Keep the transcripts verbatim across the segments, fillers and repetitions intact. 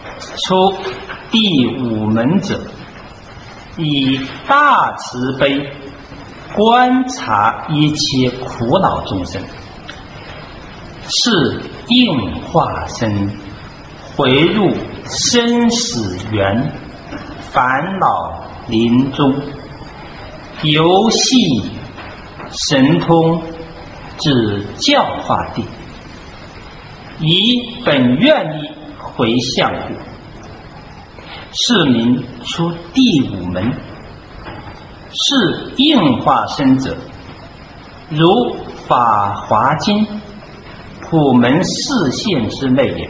出第五门者，以大慈悲观察一切苦恼众生，是应化身回入生死缘，烦恼临终，游戏神通至教化地，以本愿力回向故，是名出第五门。是应化身者，如《法华经》普门示现之类也。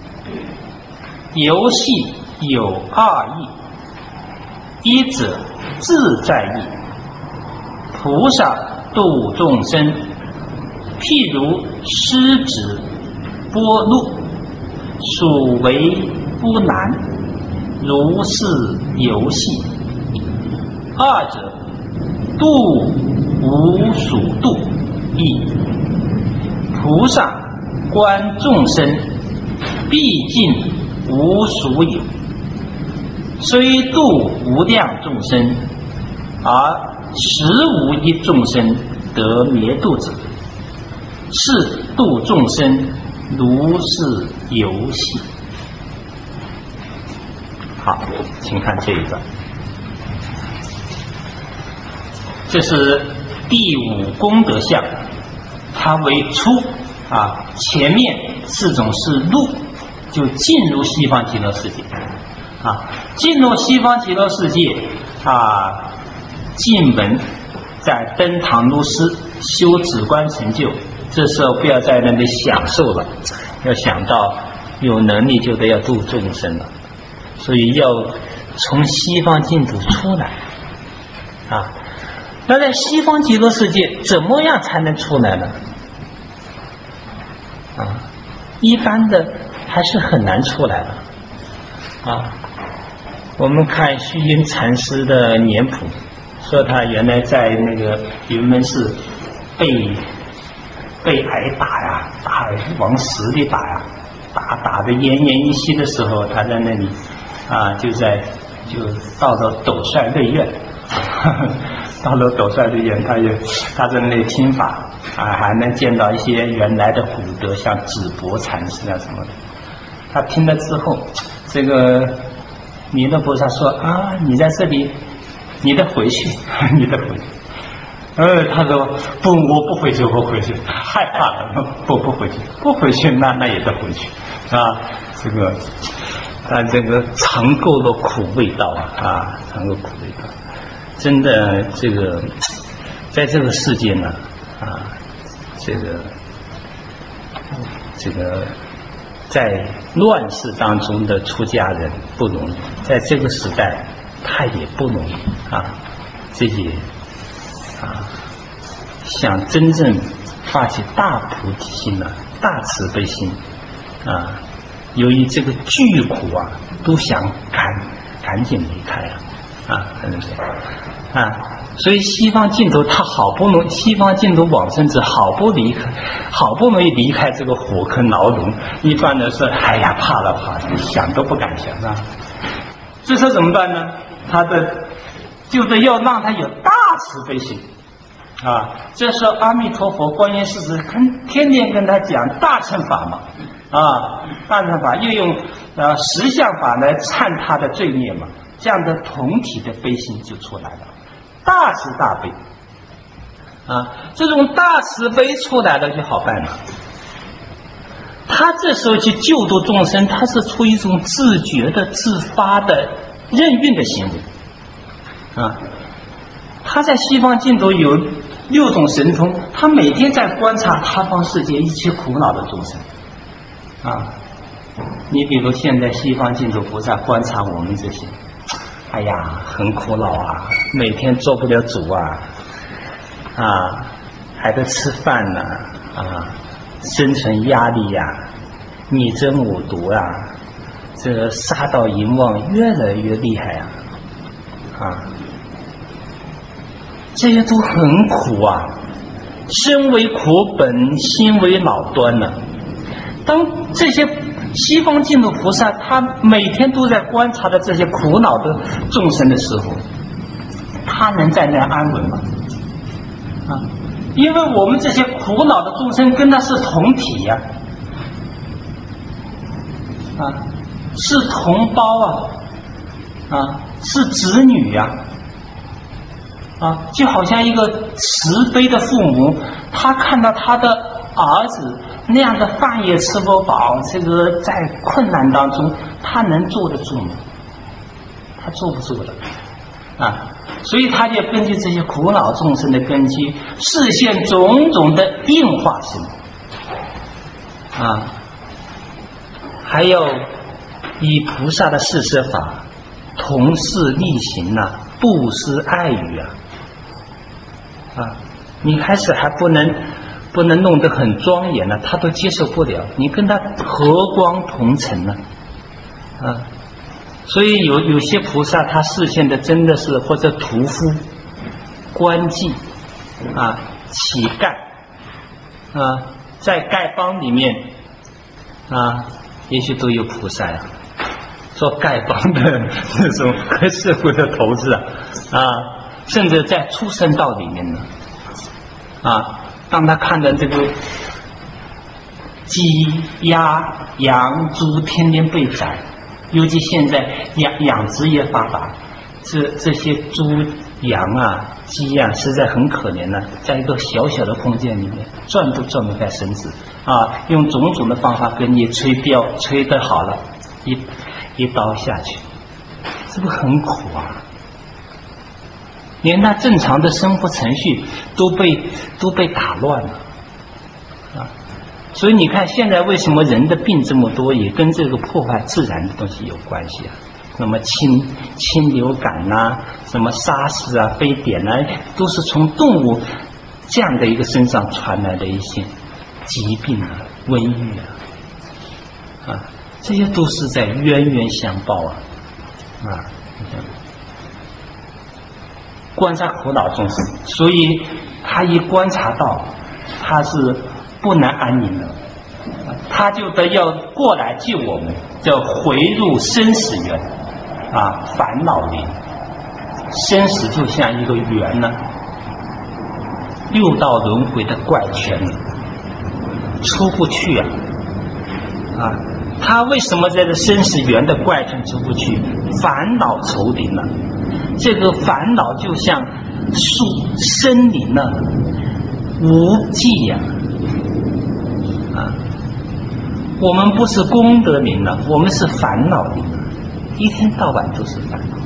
游戏有二义，一者自在义，菩萨度众生，譬如狮子剥鹿，属为不难，如是游戏。二者度无属度义，菩萨观众生，毕竟无属有，虽度无量众生，而实无一众生得灭度者，是度众生如是游戏。好，请看这一段。这是第五功德相，它为出啊，前面四种是入，就进入西方极乐世界啊，进入西方极乐世界啊，进门在登堂入室修止观成就，这时候不要在那里享受了，要想到有能力就得要度众生了，所以要从西方净土出来啊。那在西方极乐世界怎么样才能出来呢？啊，一般的还是很难出来的啊。我们看虚云禅师的年谱，说他原来在那个云门寺被被挨打呀，打往死里打呀，打打得奄奄一息的时候，他在那里啊，就在就到了斗率内院。到了斗率内院，他也他在那里听法啊，还能见到一些原来的古德，像智伯禅师啊什么的。他听了之后，这个弥勒菩萨说啊，你在这里，你得回去，你得回去。呃，他说不，我不回去，我回去，害怕了，不不回去，不回去，那那也得回去啊。这个他这个尝够了苦味道啊，啊，尝够苦味道。真的，这个在这个世界呢，啊，这个这个在乱世当中的出家人不容易，在这个时代他也不容易啊。这些啊，想真正发起大菩提心呢、啊，大慈悲心啊，由于这个巨苦啊，都想赶赶紧离开啊。啊，啊，所以西方净土他好不容易，西方净土往生者好不离开，好不容易离开这个火坑牢笼，一般的是，哎呀，怕了怕了，想都不敢想啊。这时候怎么办呢？他的就是要让他有大慈悲心啊。这时候阿弥陀佛、观音世子跟天天跟他讲大乘法嘛，啊，大乘法又用呃实相法来忏他的罪孽嘛。这样的同体的悲心就出来了，大慈大悲啊，这种大慈悲出来了就好办了。他这时候去救度众生，他是出于一种自觉的、自发的、任运的行为啊。他在西方净土有六种神通，他每天在观察他方世界一切苦恼的众生啊。你比如现在西方净土菩萨观察我们这些。哎呀，很苦恼啊，每天做不了主啊，啊，还得吃饭呢，啊，生存压力呀、啊，你争我夺啊，这个杀盗淫妄越来越厉害啊，啊，这些都很苦啊，身为苦本，心为老端呢、啊。当这些西方净土菩萨他每天都在观察着这些苦恼的众生的时候，他能在那安稳吗？啊，因为我们这些苦恼的众生跟他是同体呀、啊，啊，是同胞啊，啊，是子女呀、啊，啊，就好像一个慈悲的父母，他看到他的儿子那样的饭也吃不饱，这个在困难当中，他能坐得住吗？他坐不住的，啊。所以他就根据这些苦恼众生的根基，示现种种的应化身啊，还有以菩萨的事实法同事力行呐、啊，布施爱语啊啊，你开始还不能不能弄得很庄严呢、啊，他都接受不了，你跟他和光同尘呢 啊, 啊所以有有些菩萨他示现的真的是或者屠夫、官妓啊、乞丐啊，在丐帮里面啊，也许都有菩萨呀、啊，做丐帮的那种黑社会的头子啊，啊，甚至在畜生道里面呢，啊，当他看到这个鸡、鸭、羊、猪天天被宰。尤其现在养养殖业发达，这这些猪、羊啊、鸡啊，实在很可怜呢，在一个小小的空间里面，转都转不开身子啊！用种种的方法跟你吹标，吹得好了，一一刀下去，这不很苦啊？连他正常的生活程序都被都被打乱了啊！所以你看，现在为什么人的病这么多，也跟这个破坏自然的东西有关系啊。那么禽禽流感呐、啊，什么沙士啊、非典啊，都是从动物这样的一个身上传来的一些疾病啊、瘟疫啊，啊，这些都是在冤冤相报啊，啊，观察苦恼众生，所以他一观察到，他是不能安宁的，他就得要过来救我们，叫回入生死缘啊，烦恼林。生死就像一个圆呢，六道轮回的怪圈，出不去啊！啊，他为什么在这生死缘的怪圈出不去？烦恼愁林呢？这个烦恼就像树森林呢，无际呀！啊，我们不是功德林了，我们是烦恼林，一天到晚都是烦恼。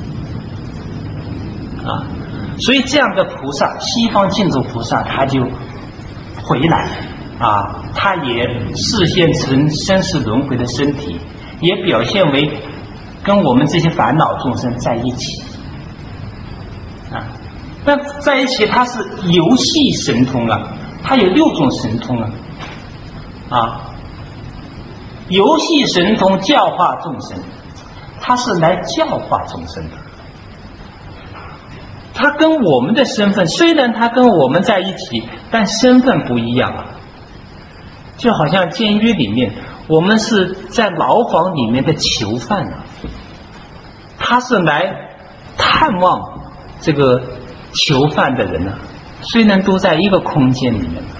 啊，所以这样的菩萨，西方净土菩萨，他就回来啊，他也示现成生死轮回的身体，也表现为跟我们这些烦恼众生在一起啊。那在一起，他是游戏神通啊，他有六种神通啊，啊，游戏神通教化众生，他是来教化众生的。他跟我们的身份，虽然他跟我们在一起，但身份不一样啊。就好像监狱里面，我们是在牢房里面的囚犯啊，他是来探望这个囚犯的人啊，虽然都在一个空间里面，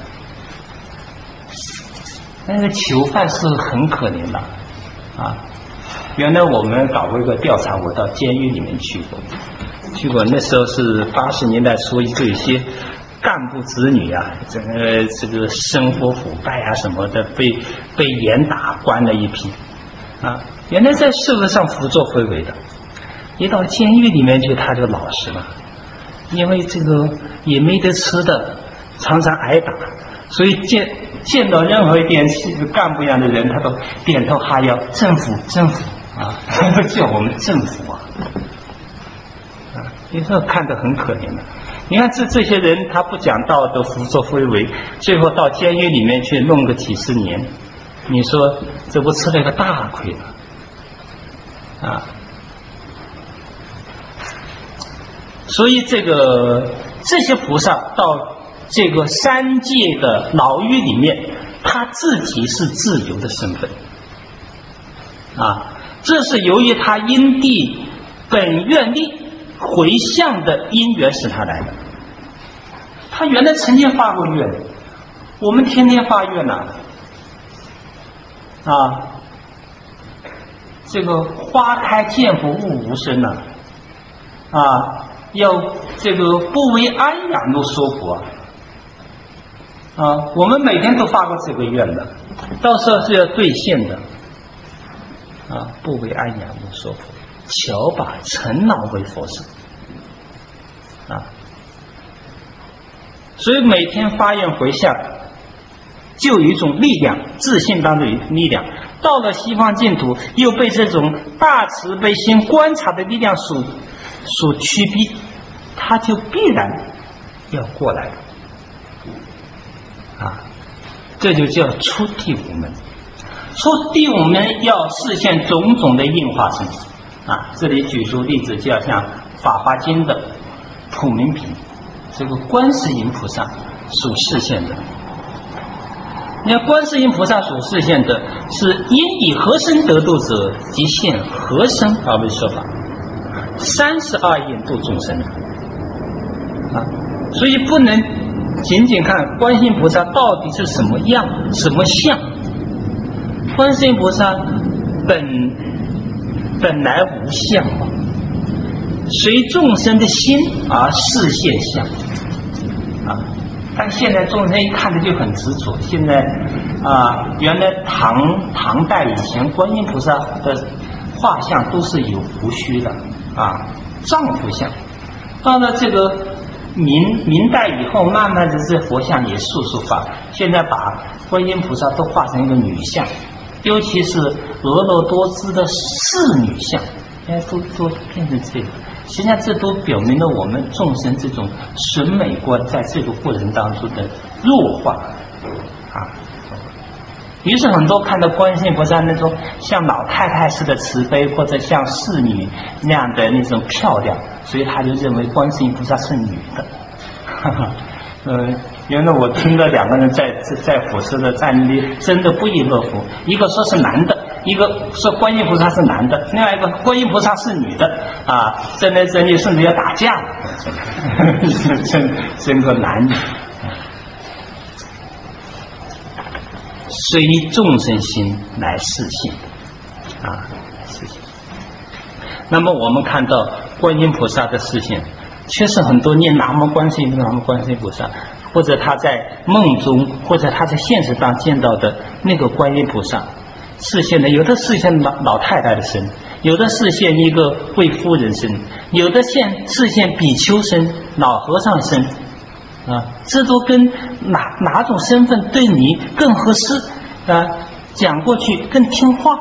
但是囚犯是很可怜的啊。原来我们搞过一个调查，我到监狱里面去过。去过那时候是八十年代初，就有些干部子女啊，这个这个生活腐败啊什么的，被被严打关了一批啊。原来在社会上胡作非为的，一到监狱里面去，他就老实了，因为这个也没得吃的，常常挨打，所以见见到任何一点干部一样的人，他都点头哈腰，政府政府啊，叫我们政府啊。你说看得很可怜的，你看这这些人他不讲道德，胡作非为，最后到监狱里面去弄个几十年，你说这不吃了一个大亏了啊？所以这个这些菩萨到这个三界的牢狱里面，他自己是自由的身份啊，这是由于他因地本愿力回向的因缘使他来的。他原来曾经发过愿，我们天天发愿呐，啊，这个花开见佛悟无声呐，啊，要这个不为安养怒说佛啊。啊，我们每天都发过这个愿的，到时候是要兑现的。啊，不为安养怒说佛，巧把尘劳为佛事。啊，所以每天发愿回向，就有一种力量，自信当中有力量。到了西方净土，又被这种大慈悲心观察的力量所所驱逼，他就必然要过来了。啊，这就叫出第五门。出第五门要示现种种的应化身。啊，这里举出例子，就要像《法华经》的普门品，这个观世音菩萨所示现的。那观世音菩萨所示现的是因以何身得度者，即现何身而为说法，三十二应度众生啊，所以不能仅仅看观世音菩萨到底是什么样、什么相。观世音菩萨本本来无相嘛，随众生的心而示现相啊。但现在众生一看着就很执着。现在啊，原来唐唐代以前观音菩萨的画像都是有胡须的啊，丈夫像。到了这个明明代以后，慢慢的这佛像也速速发，现在把观音菩萨都画成一个女像，尤其是婀娜多姿的侍女像，哎，都都变成这个。实际上，这都表明了我们众生这种审美观在这个过程当中的弱化啊。于是很多看到观世音菩萨那种像老太太似的慈悲，或者像侍女那样的那种漂亮，所以他就认为观世音菩萨是女的。哈哈，呃，原来我听到两个人在在火车的站立争得不亦乐乎，一个说是男的，一个说观音菩萨是男的，另外一个观音菩萨是女的啊，争来争去甚至要打架了，争争个男女。随众生心来示现啊，示现。那么我们看到观音菩萨的示现，确实很多念南无观世音南无观世音菩萨，或者他在梦中，或者他在现实上见到的那个观音菩萨示现的，有的示现老老太太的身，有的示现一个贵夫人身，有的现示现比丘身、老和尚身。啊，这都跟哪哪种身份对你更合适啊？讲过去更听话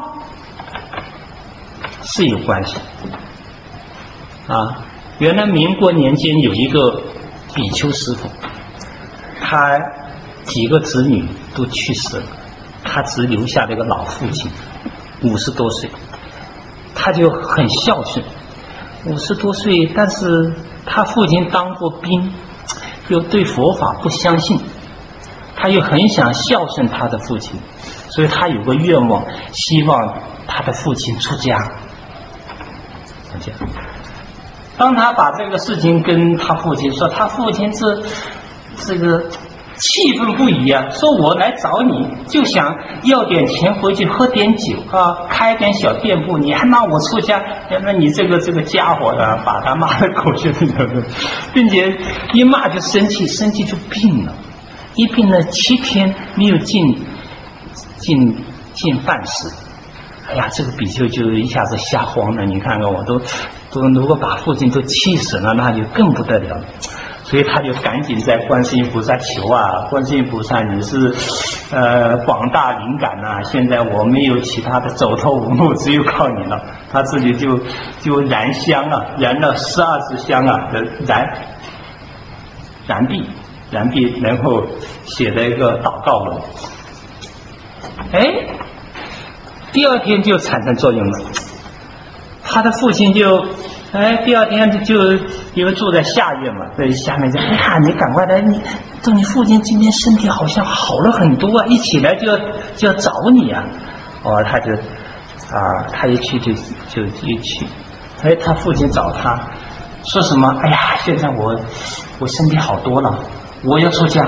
是有关系啊。原来民国年间有一个比丘师傅，他几个子女都去世了，他只留下了一个老父亲，五十多岁，他就很孝顺。五十多岁，但是他父亲当过兵，又对佛法不相信，他又很想孝顺他的父亲，所以他有个愿望，希望他的父亲出家。出家。当他把这个事情跟他父亲说，他父亲这这个气愤不已啊，说我来找你就想要点钱回去喝点酒啊，开点小店铺，你还骂我出家，那你这个这个家伙啊，把他骂的狗血淋头，并且一骂就生气，生气就病了，一病了七天没有进进进饭食。哎呀，这个比丘就一下子吓慌了，你看看我都都如果把父亲都气死了，那就更不得了了。所以他就赶紧在观世音菩萨求啊，观世音菩萨你是呃广大灵感啊，现在我没有其他的走投无路，只有靠你了。他自己就就燃香啊，燃了十二支香啊，燃燃毕燃毕，然后写了一个祷告文。哎，第二天就产生作用了，他的父亲就。哎，第二天就因为住在下院嘛，在下面就哎呀，你赶快来，你说你父亲今天身体好像好了很多啊，一起来就要就要找你啊，哦，他就啊，他一去就就一去，哎，他父亲找他说什么？哎呀，现在我我身体好多了，我要出家。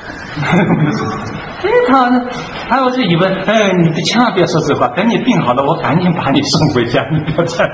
哎，他他我就以为，哎，你千万不要说这话，等你病好了，我赶紧把你送回家，你不要这样。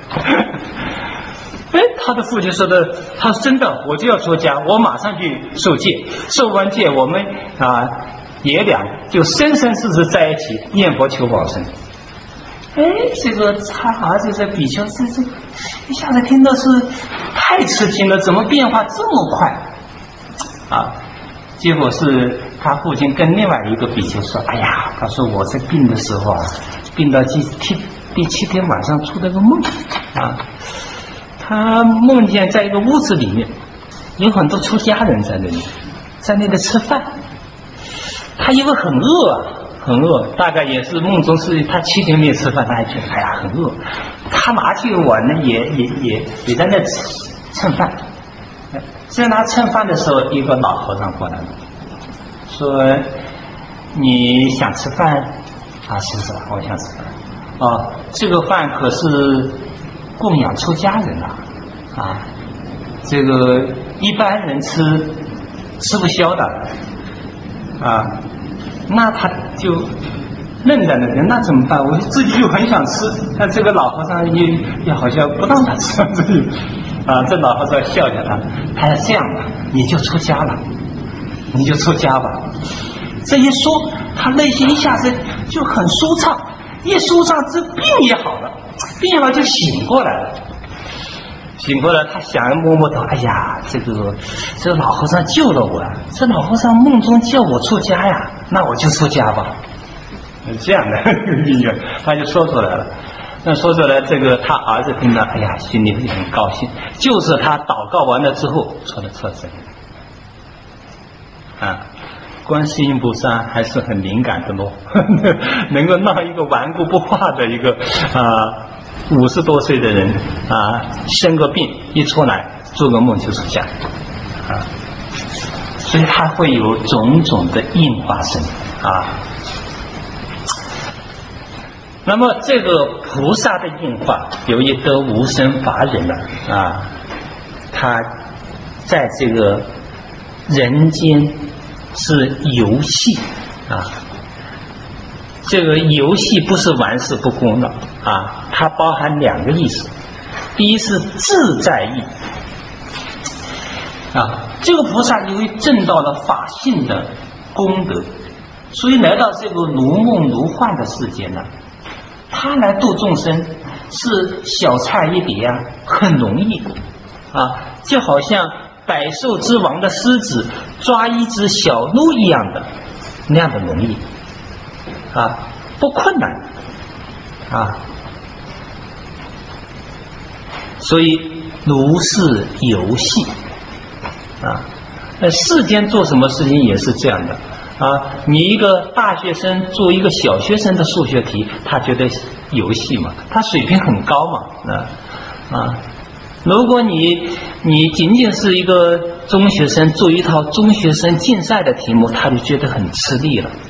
哎，他的父亲说的，他说真的，我就要出家，我马上去受戒，受完戒，我们啊爷俩就生生世世在一起念佛求往生。哎，这个他儿子这比丘这这一下子听到是太吃惊了，怎么变化这么快啊？结果是他父亲跟另外一个比丘说：“哎呀，他说我在病的时候啊，病到第七第七天晚上出了个梦啊，他梦见在一个屋子里面有很多出家人在那里，在那里吃饭。他因为很饿啊，很饿，大概也是梦中是他七天没有吃饭，他还觉得哎呀很饿。他拿起碗呢，也也也也在那蹭饭。在他蹭饭的时候，一个老和尚过来了，说：“你想吃饭啊？是是，我想吃饭。哦，这个饭可是供养出家人啊，啊，这个一般人吃吃不消的啊。”那他就愣在那边，那怎么办？我自己又很想吃，但这个老和尚也也好像不让他吃这里啊。这老和尚笑笑他，他说这样吧，你就出家了，你就出家吧。这一说，他内心一下子就很舒畅，一舒畅，这病也好了，病好就醒过来了。醒过来，他想摸摸头，哎呀，这个这个老和尚救了我啊！这老和尚梦中叫我出家呀，那我就出家吧。这样的意愿，他就说出来了。那说出来，这个他儿子听到，哎呀，心里很高兴。就是他祷告完了之后，出了车身。啊，观世音菩萨还是很敏感的咯，能够让一个顽固不化的一个啊。五十多岁的人啊，生个病一出来做个梦就出家啊，所以他会有种种的应发生啊。那么这个菩萨的应化，由于得无生法忍了啊，他在这个人间是游戏啊。这个游戏不是玩世不恭的啊，它包含两个意思。第一是自在意啊，这个菩萨由于证到了法性的功德，所以来到这个如梦如幻的世界呢，他来度众生是小菜一碟啊，很容易啊，就好像百兽之王的狮子抓一只小鹿一样的那样的容易。啊，不困难啊，所以如是游戏啊。那世间做什么事情也是这样的啊。你一个大学生做一个小学生的数学题，他觉得游戏嘛，他水平很高嘛啊啊。如果你你仅仅是一个中学生做一套中学生竞赛的题目，他就觉得很吃力了。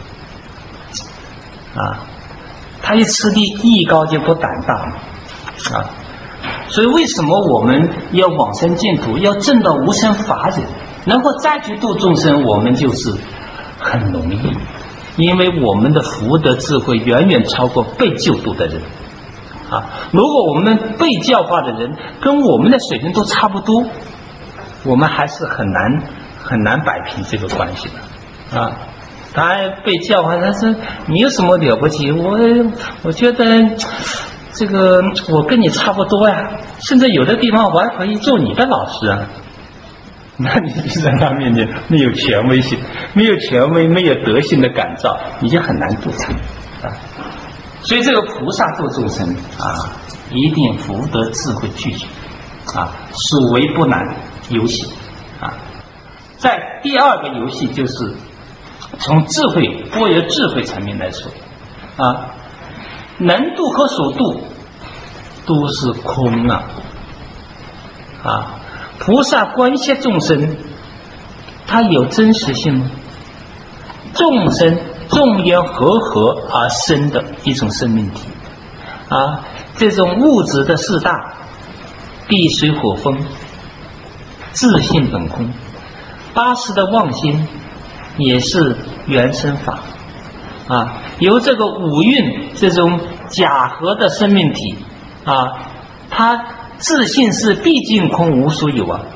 啊，他一吃力，艺高就不胆大了啊。所以为什么我们要往生净土，要证到无生法忍，能够再去度众生，我们就是很容易，因为我们的福德智慧远远超过被救度的人啊。如果我们被教化的人跟我们的水平都差不多，我们还是很难很难摆平这个关系的啊。他被教化，他说你有什么了不起？我我觉得这个我跟你差不多呀，甚至有的地方我还可以做你的老师啊。那你在他面前没有权威性，没有权威，没有德性的感召，你就很难度他啊。所以这个菩萨度众生啊，一定福德智慧俱全啊，属为不难游戏啊。在第二个游戏就是从智慧般若智慧层面来说啊，能度和所度都是空啊啊！菩萨观些众生，它有真实性吗？众生众缘和合而生的一种生命体， 啊，这种物质的四大，地水火风，自性本空。八识的妄心也是原生法啊，由这个五蕴这种假合的生命体啊，它自性是毕竟空无所有啊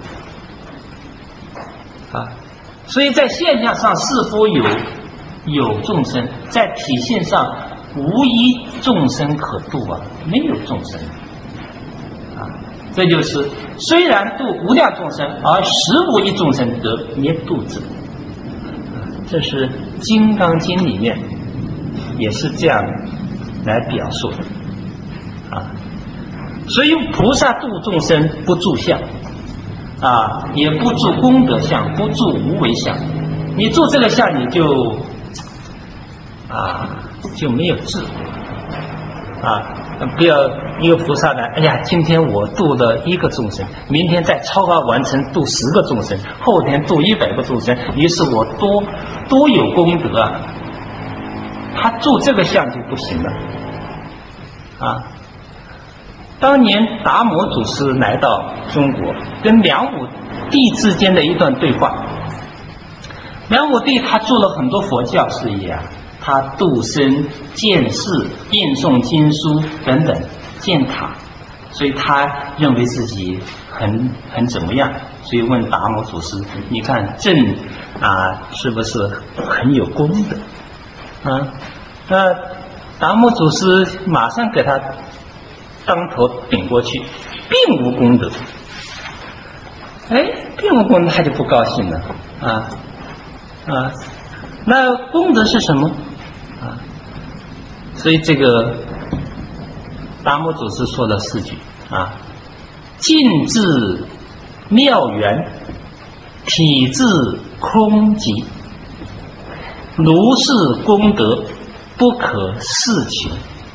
啊，所以在现象上是否有有众生，在体现上无一众生可度啊，没有众生啊，这就是虽然度无量众生，而实无一众生得灭度之。这是《金刚经》里面也是这样来表述的啊。所以菩萨度众生不住相啊，也不住功德相，不住无为相。你住这个相，你就啊就没有智慧啊。不要一个菩萨呢，哎呀，今天我度了一个众生，明天再超额完成度十个众生，后天度一百个众生，于是我多多有功德啊。他住这个相就不行了啊。当年达摩祖师来到中国，跟梁武帝之间的一段对话。梁武帝他做了很多佛教事业啊，他度生、建寺、印诵经书等等，建塔，所以他认为自己很很怎么样，所以问达摩祖师：“你看朕啊，是不是很有功德？”啊，那达摩祖师马上给他当头顶过去，并无功德。哎，并无功德，他就不高兴了啊啊！那功德是什么啊？所以这个达摩祖师说了四句啊：尽至妙圆，体至空寂，如是功德，不可视穷。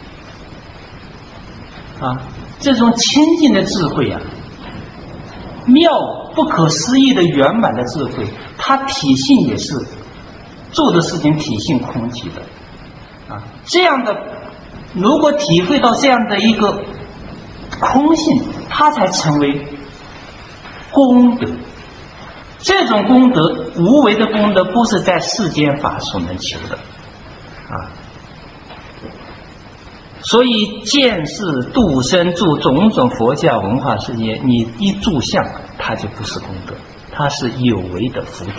啊，这种清净的智慧啊，妙不可思议的圆满的智慧，它体性也是做的事情体性空寂的啊。这样的，如果体会到这样的一个空性，它才成为功德。这种功德，无为的功德，不是在世间法所能求的啊。所以见识度生住种种佛教文化世界，你一住相，它就不是功德，它是有为的福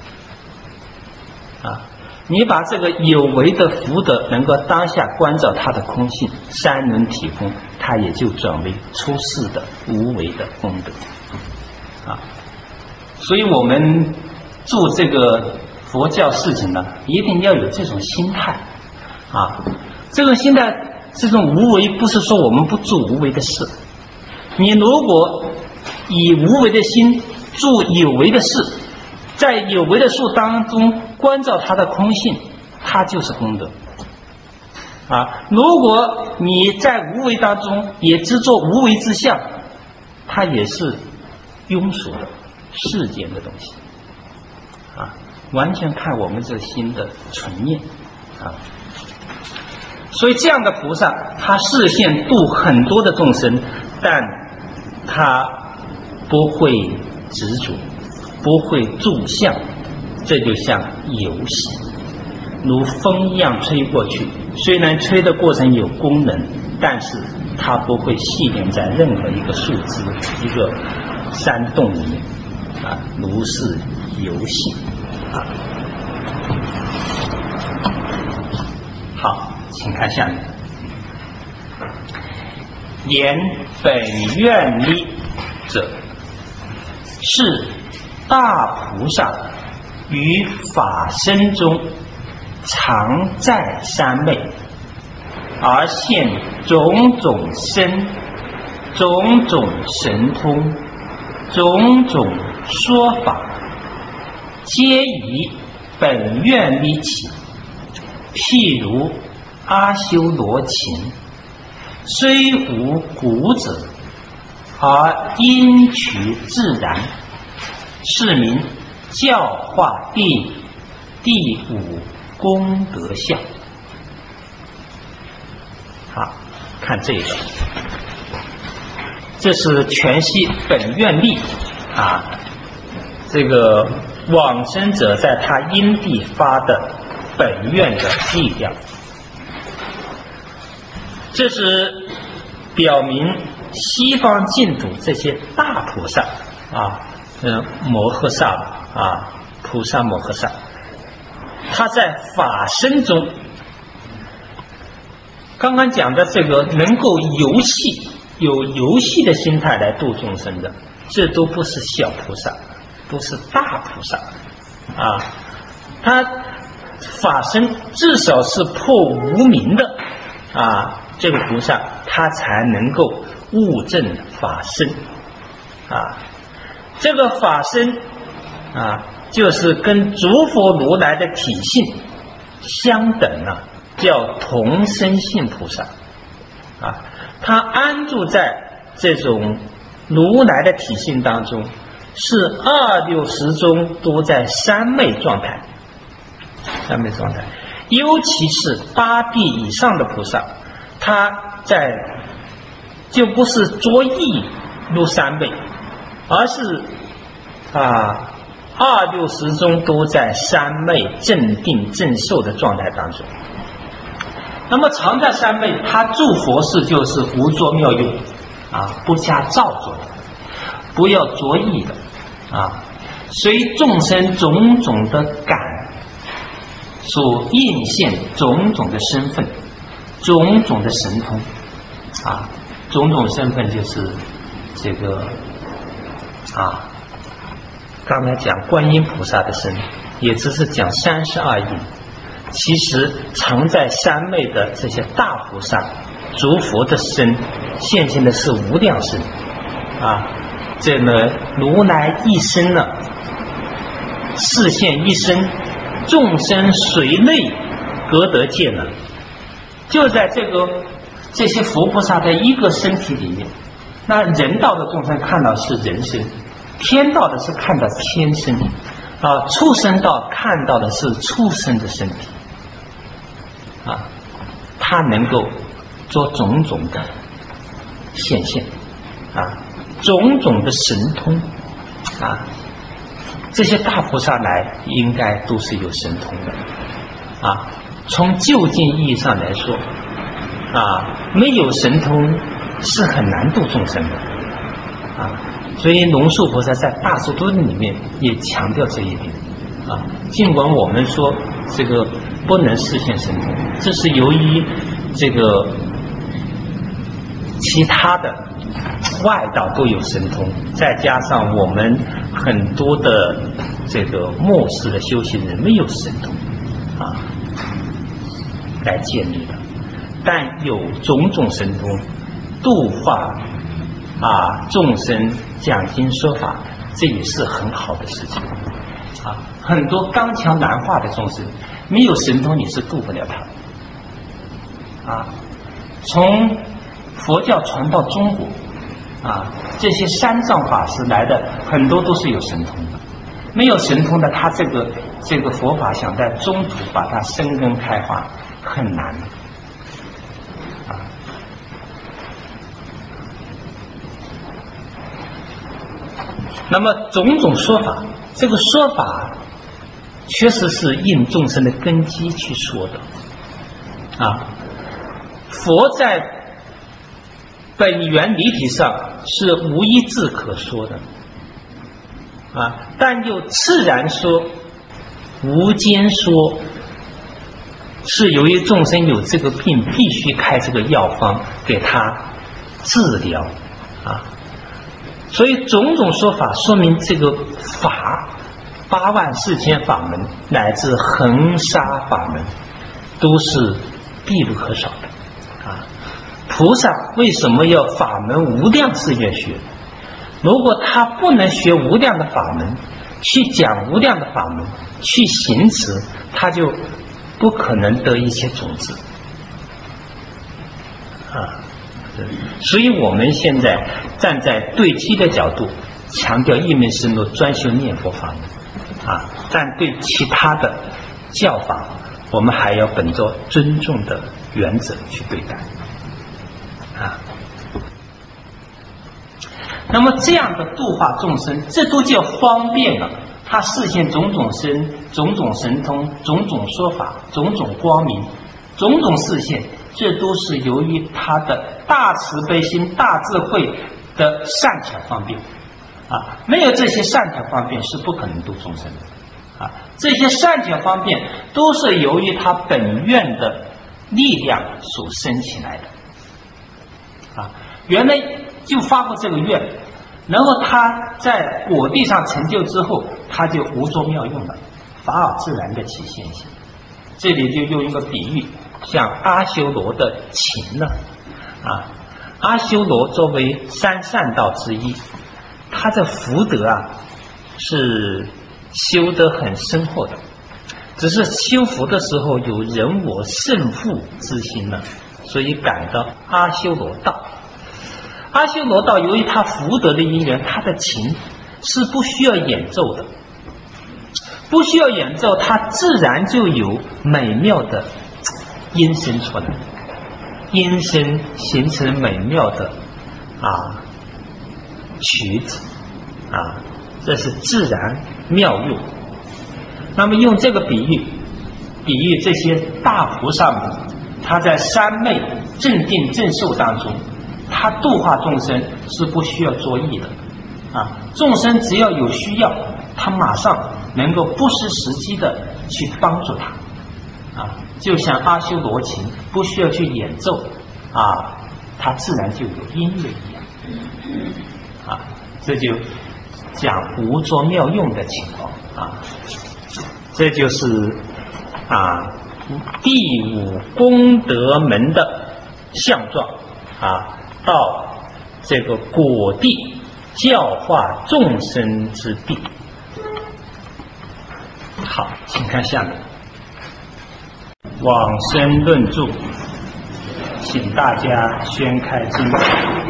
德啊。你把这个有为的福德能够当下关照它的空性，三轮体空，它也就转为出世的无为的功德啊。所以我们做这个佛教事情呢，一定要有这种心态啊。这种心态，这种无为不是说我们不做无为的事，你如果以无为的心做有为的事，在有为的事当中关照它的空性，它就是功德啊。如果你在无为当中也只做无为之相，它也是庸俗的世间的东西啊，完全看我们这心的存念啊。所以这样的菩萨，他视线度很多的众生，但他不会执着，不会住相，这就像游戏，如风一样吹过去。虽然吹的过程有功能，但是它不会系连在任何一个树枝、一个山洞里面啊，如是游戏啊。好。请看下面，言本愿力者，是大菩萨于法身中常在三昧，而现种种身、种种神通、种种说法，皆以本愿力起。譬如阿修罗琴，虽无鼓者，而音曲自然，是名教化第第五功德相。好，看看这个，这是全息本愿力啊，这个往生者在他因地发的本愿的力量，这是表明西方净土这些大菩萨啊，嗯，摩诃萨啊，菩萨摩诃萨，他在法身中，刚刚讲的这个能够游戏，有游戏的心态来度众生的，这都不是小菩萨，都是大菩萨啊。他法身至少是破无明的啊，这个菩萨他才能够悟证法身啊。这个法身啊，就是跟诸佛如来的体性相等啊，叫同生性菩萨啊。他安住在这种如来的体性当中，是二六十中都在三昧状态，三昧状态，尤其是八地以上的菩萨，他在就不是着意入三昧，而是啊二六十中都在三昧正定正受的状态当中。那么常在三昧，他住佛事就是无着妙用啊，不加造作的，不要着意的啊，随众生种种的感所应现种种的身份，种种的神通啊，种种身份就是这个啊，刚才讲观音菩萨的身，也只是讲三十二应。其实常在三昧的这些大菩萨、诸佛的身，现现的是无量身啊。这个如来一身呢，示现一身，众生随类各得见呢，就在这个这些佛菩萨的一个身体里面。那人道的众生看到是人身，天道的是看到天身啊，畜生道看到的是畜生的身体啊，他能够做种种的显现啊，种种的神通啊，这些大菩萨来应该都是有神通的啊。从究竟意义上来说啊，没有神通是很难度众生的啊。所以龙树菩萨在大智度论里面也强调这一点啊。尽管我们说这个不能实现神通，这是由于这个其他的外道都有神通，再加上我们很多的这个末世的修行人没有神通啊来建立的，但有种种神通度化啊众生讲经说法，这也是很好的事情啊。很多刚强难化的众生没有神通，你是度不了他啊。从佛教传到中国啊，这些三藏法师来的很多都是有神通的，没有神通的，他这个这个佛法想在中途把它生根开花很难啊。那么种种说法，这个说法确实是应众生的根基去说的啊。佛在本源离体上是无一字可说的啊，但又自然说、无间说，是由于众生有这个病，必须开这个药方给他治疗啊。所以种种说法说明这个法八万四千法门乃至恒沙法门都是必不可少的啊。菩萨为什么要法门无量誓愿学？如果他不能学无量的法门，去讲无量的法门，去行持，他就不可能得一切种子啊。所以我们现在站在对机的角度，强调一门深入专修念佛法门啊，但对其他的教法，我们还要本着尊重的原则去对待。 那么这样的度化众生，这都叫方便了。他视现种种身、种种神通、种种说法、种种光明、种种视现，这都是由于他的大慈悲心、大智慧的善巧方便啊。没有这些善巧方便，是不可能度众生的啊。这些善巧方便都是由于他本愿的力量所生起来的啊。原来就发过这个愿，然后他在果地上成就之后，他就无着妙用了，法尔自然的起现行。这里就用一个比喻，像阿修罗的情呢，啊，阿修罗作为三善道之一，他的福德啊是修得很深厚的，只是修福的时候有人我胜负之心呢，所以感到阿修罗道。阿修罗道由于他福德的因缘，他的情是不需要演奏的，不需要演奏，他自然就有美妙的音声出来，音声形成美妙的啊曲子啊，这是自然妙用。那么用这个比喻，比喻这些大菩萨们，他在三昧正定正受当中，他度化众生是不需要作意的啊，众生只要有需要，他马上能够不失时机的去帮助他啊，就像阿修罗琴不需要去演奏啊，它自然就有音乐一样啊，这就讲无着妙用的情况啊，这就是啊第五功德门的相状啊，到这个果地教化众生之地。好，请看下面往生论著，请大家宣开经文。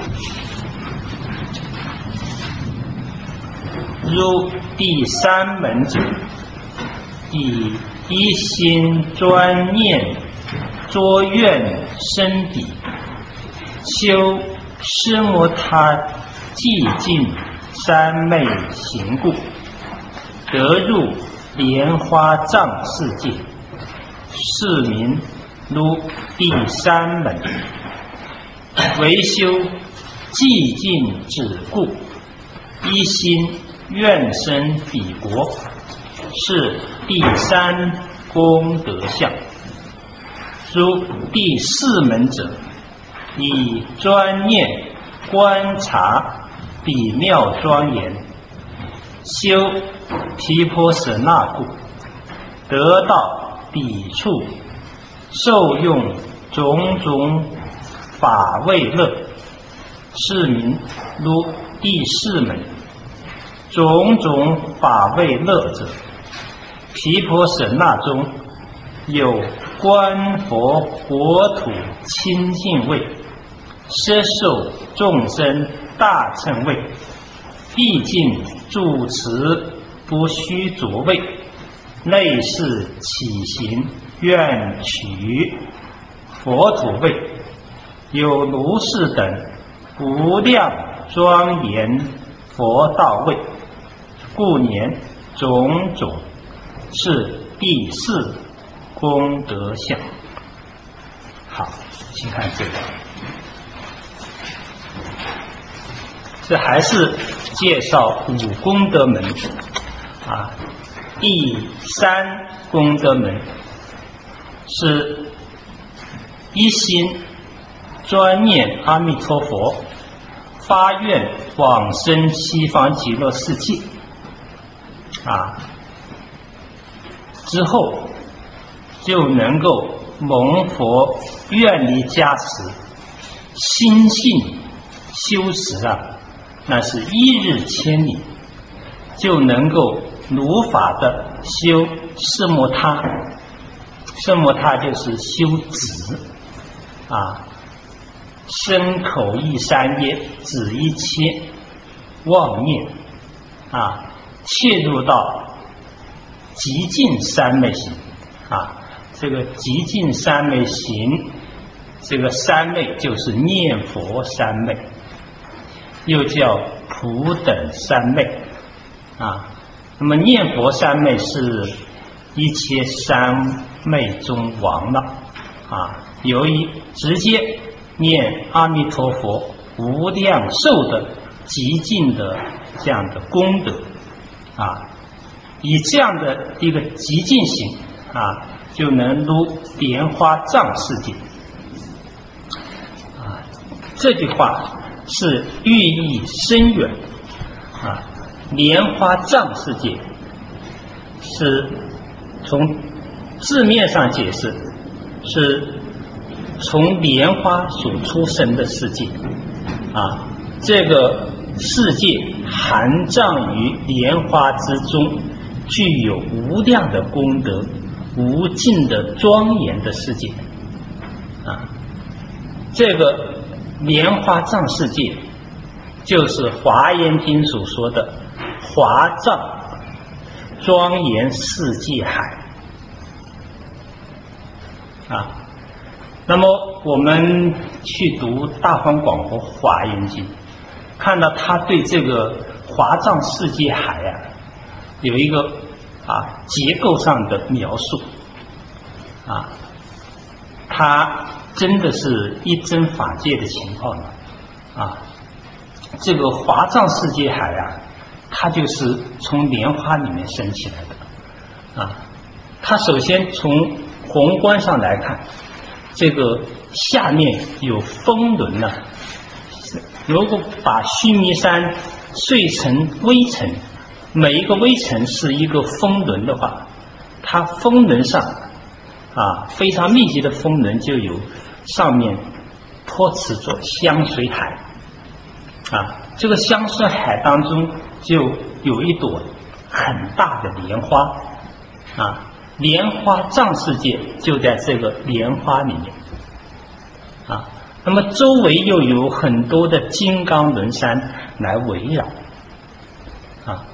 如第三门者，以一心专念着愿生彼，修施摩他寂静三昧行故，得入莲花藏世界，是名如第三门。唯修寂静止故，一心愿生彼国，是第三功德相。如第四门者，以专念观察彼妙庄严，修毗婆舍那故，得到彼处，受用种种法味乐，是名如第四门。种种法味乐者，毗婆舍那中有观佛国土清净味，摄受众生大乘味，毕竟住持不虚着位，类似起行愿取佛土位，有如是等无量庄严佛道位，故年种种是第四功德相。好，请看这个，这还是介绍五功德门啊。第三功德门是一心专念阿弥陀佛，发愿往生西方极乐世界啊，之后就能够蒙佛愿力加持，心性修持啊，那是一日千里，就能够如法的修奢摩他。奢摩他就是修止啊，身口意三业，止一切妄念啊，切入到极尽三昧行啊。这个极尽三昧行，这个三昧就是念佛三昧。 又叫普等三昧啊。那么念佛三昧是一切三昧中王了啊，由于直接念阿弥陀佛无量寿的极尽的这样的功德啊，以这样的一个极尽行啊，就能入莲花藏世界啊。这句话是寓意深远啊。莲花藏世界是从字面上解释，是从莲花所出生的世界啊。这个世界含藏于莲花之中，具有无量的功德，无尽的庄严的世界啊。这个莲花藏世界就是华严经所说的华藏庄严世界海啊。那么我们去读大方广佛华严经，看到他对这个华藏世界海啊有一个啊结构上的描述啊，它真的是一真法界的情况了啊。这个华藏世界海啊，它就是从莲花里面生起来的啊。它首先从宏观上来看，这个下面有风轮呢、啊。如果把须弥山碎成微尘，每一个微尘是一个风轮的话，它风轮上啊非常密集的风轮就有上面托持着香水海啊。这个香水海当中就有一朵很大的莲花啊，莲花藏世界就在这个莲花里面啊。那么周围又有很多的金刚轮山来围绕啊，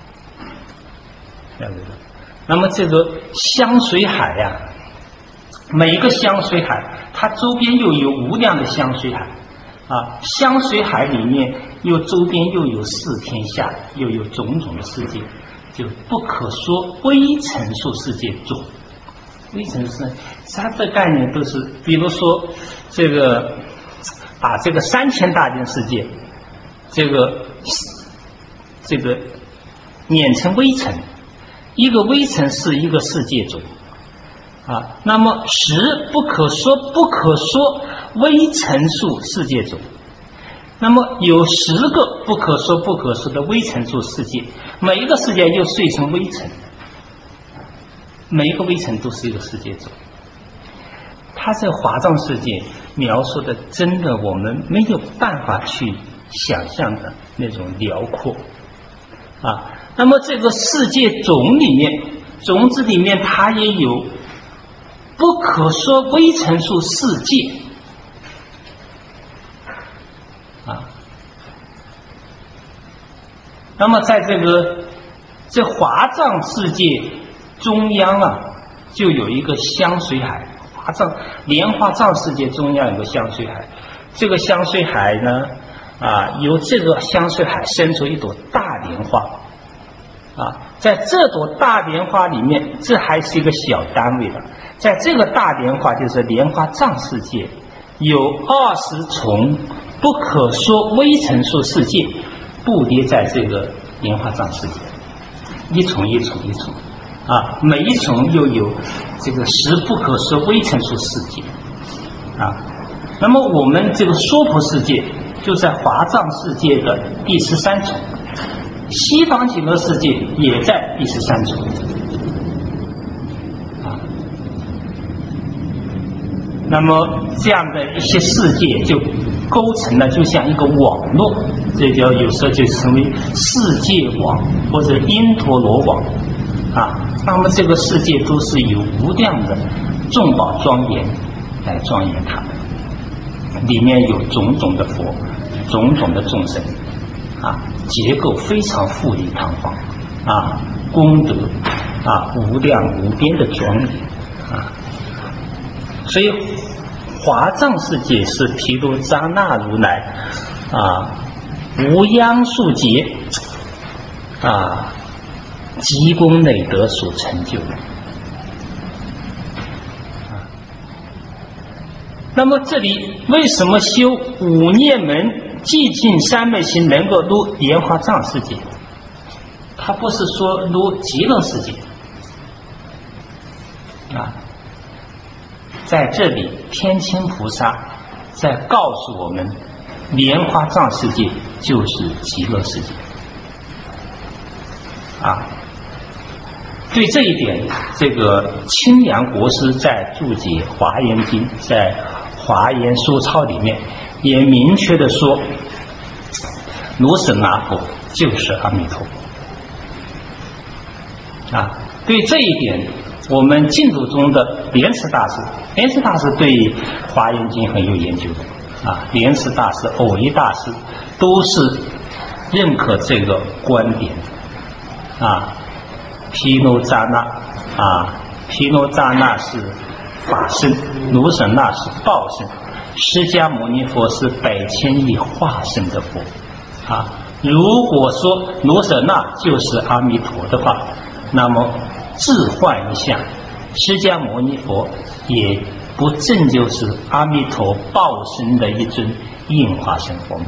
来围绕。那么这个香水海呀、啊，每一个香水海它周边又有无量的香水海啊，香水海里面又周边又有四天下，又有种种的世界，就不可说微尘数世界种。微尘是它的概念都是，比如说这个把这个三千大千世界这个这个碾成微尘，一个微尘是一个世界种啊。那么十不可说不可说微尘数世界种，那么有十个不可说不可说的微尘数世界，每一个世界又碎成微尘，每一个微尘都是一个世界种。它这华藏世界描述的真的我们没有办法去想象的那种辽阔啊。那么这个世界种里面，种子里面它也有不可说微尘数世界啊。那么在这个这华藏世界中央啊，就有一个香水海。华藏莲花藏世界中央有个香水海，这个香水海呢啊，由这个香水海生出一朵大莲花啊。在这朵大莲花里面，这还是一个小单位的，在这个大莲花就是莲花藏世界，有二十重不可说微尘数世界布叠在这个莲花藏世界，一重一重一重啊，每一重又有这个十不可说微尘数世界啊。那么我们这个娑婆世界就在华藏世界的第十三重，西方极乐世界也在第十三重啊。那么这样的一些世界就构成了就像一个网络，这叫有时候就称为世界网或者因陀罗网啊。那么这个世界都是有无量的众宝庄严来庄严它们，里面有种种的佛，种种的众生啊，结构非常富丽堂皇啊，功德啊无量无边的庄严啊。所以华藏世界是毗卢遮那如来啊无央数劫啊，积功累德所成就的。啊，那么这里为什么修五念门寂静三昧行能够入莲花藏世界？他不是说入极乐世界啊，在这里天亲菩萨在告诉我们，莲花藏世界就是极乐世界啊。对这一点，这个清凉国师在注解《华严经》在《华严书钞》里面也明确的说，如是那佛就是阿弥陀佛啊。对这一点，我们净土中的莲池大师，莲池大师对《华严经》很有研究的啊，莲池大师、藕益大师都是认可这个观点啊。毗卢遮那啊，毗卢遮那是法身，卢舍那是报身，释迦牟尼佛是百千亿化身的佛啊。如果说卢舍那就是阿弥陀的话，那么置换一下，释迦牟尼佛也不正就是阿弥陀报身的一尊应化身佛吗？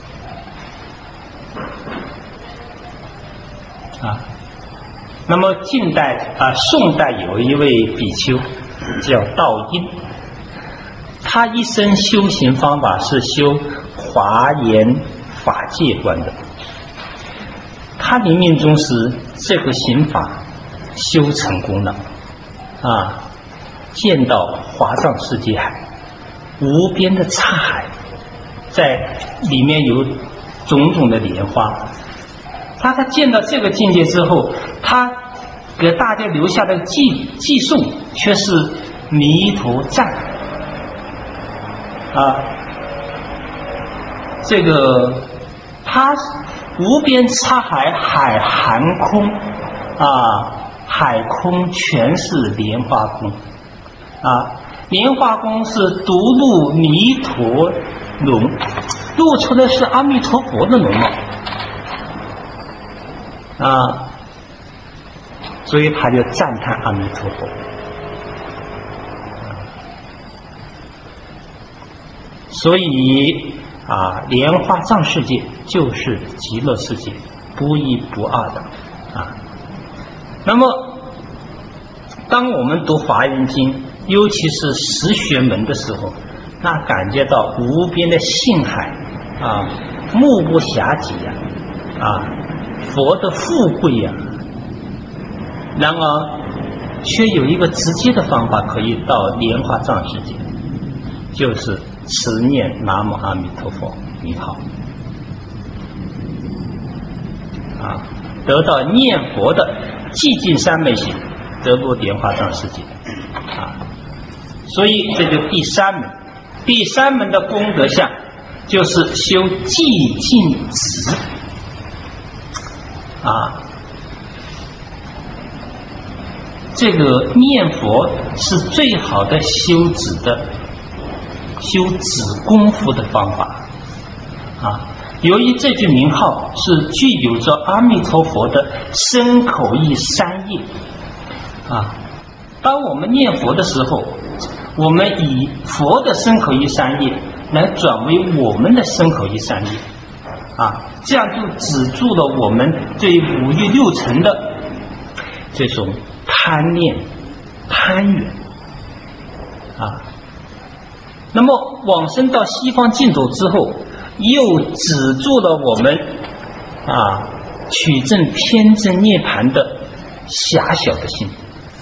啊。那么近代啊，宋代有一位比丘叫道因，他一生修行方法是修华严法界观的。他临命终时，这个行法修成功了啊，见到华藏世界海，无边的刹海，在里面有种种的莲花。他他见到这个境界之后，他给大家留下的寄寄送却是弥陀赞啊，这个他无边刹海，海含空啊，海空全是莲花空啊，莲花空是独入弥陀容，露出的是阿弥陀佛的容貌啊，所以他就赞叹阿弥陀佛。所以啊，莲花藏世界就是极乐世界，不一不二的啊。那么，当我们读《华严经》，尤其是十学门的时候，那感觉到无边的性海啊，目不暇接呀啊。佛的富贵呀、啊，然而却有一个直接的方法可以到莲花藏世界，就是持念南无阿弥陀佛名号啊，得到念佛的寂静三昧行，得入莲花藏世界啊。所以这就第三门，第三门的功德相就是修寂静止。啊，这个念佛是最好的修止的修止功夫的方法啊。由于这句名号是具有着阿弥陀佛的身口意三业啊，当我们念佛的时候，我们以佛的身口意三业来转为我们的身口意三业啊，这样就止住了我们对五欲六尘的这种贪念、攀缘啊。那么往生到西方净土之后，又止住了我们啊取证偏正涅槃的狭小的心